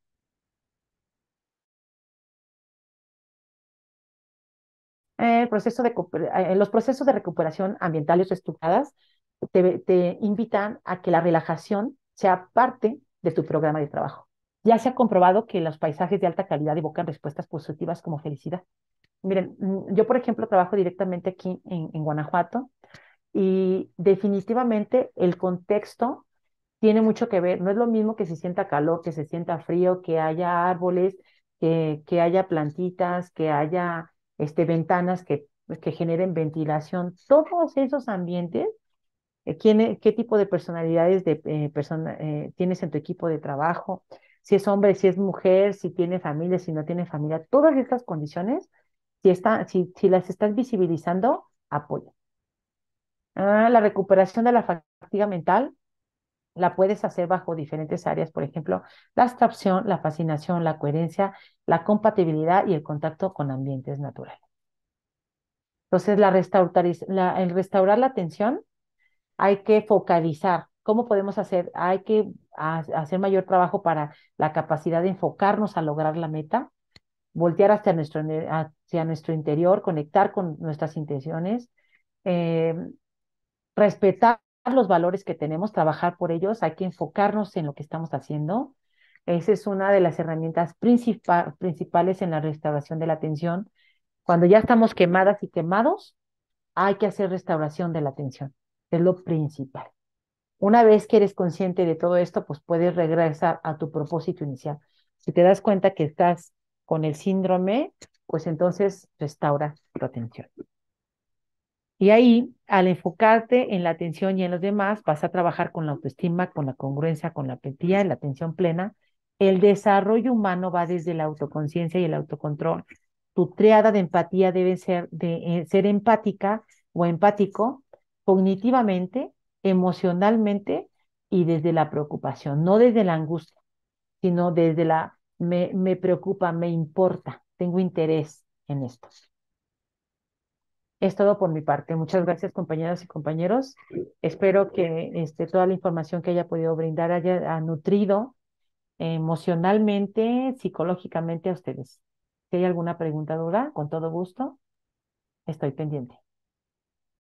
[SPEAKER 2] Eh, el proceso de, eh, los procesos de recuperación ambientales estructuradas te, te invitan a que la relajación sea parte de tu programa de trabajo. Ya se ha comprobado que los paisajes de alta calidad evocan respuestas positivas como felicidad. Miren, yo, por ejemplo, trabajo directamente aquí en, en Guanajuato, y definitivamente el contexto tiene mucho que ver. No es lo mismo que se sienta calor, que se sienta frío, que haya árboles, que, que haya plantitas, que haya este, ventanas que, que generen ventilación. Todos esos ambientes, eh, ¿quién, qué tipo de personalidades de, eh, persona, eh, tienes en tu equipo de trabajo? Si es hombre, si es mujer, si tiene familia, si no tiene familia. Todas estas condiciones, si, está, si, si las estás visibilizando, apoya. Ah, la recuperación de la fatiga mental la puedes hacer bajo diferentes áreas, por ejemplo, la abstracción, la fascinación, la coherencia, la compatibilidad y el contacto con ambientes naturales. Entonces, la la, el restaurar la atención, hay que focalizar. ¿Cómo podemos hacer? Hay que a, hacer mayor trabajo para la capacidad de enfocarnos a lograr la meta, voltear hacia nuestro, hacia nuestro interior, conectar con nuestras intenciones, eh, respetar los valores que tenemos, trabajar por ellos. Hay que enfocarnos en lo que estamos haciendo. Esa es una de las herramientas principal, principales en la restauración de la atención. Cuando ya estamos quemadas y quemados, hay que hacer restauración de la atención. Es lo principal. Una vez que eres consciente de todo esto, pues puedes regresar a tu propósito inicial. Si te das cuenta que estás con el síndrome, pues entonces restaura tu atención. Y ahí, al enfocarte en la atención y en los demás, vas a trabajar con la autoestima, con la congruencia, con la empatía, en la atención plena. El desarrollo humano va desde la autoconciencia y el autocontrol. Tu triada de empatía debe ser de eh, ser empática o empático cognitivamente, emocionalmente y desde la preocupación, no desde la angustia, sino desde la me, me preocupa, me importa, tengo interés en esto. Es todo por mi parte. Muchas gracias, compañeras y compañeros. Espero que este, toda la información que haya podido brindar haya ha nutrido emocionalmente, psicológicamente a ustedes. Si hay alguna pregunta, duda, con todo gusto, estoy pendiente.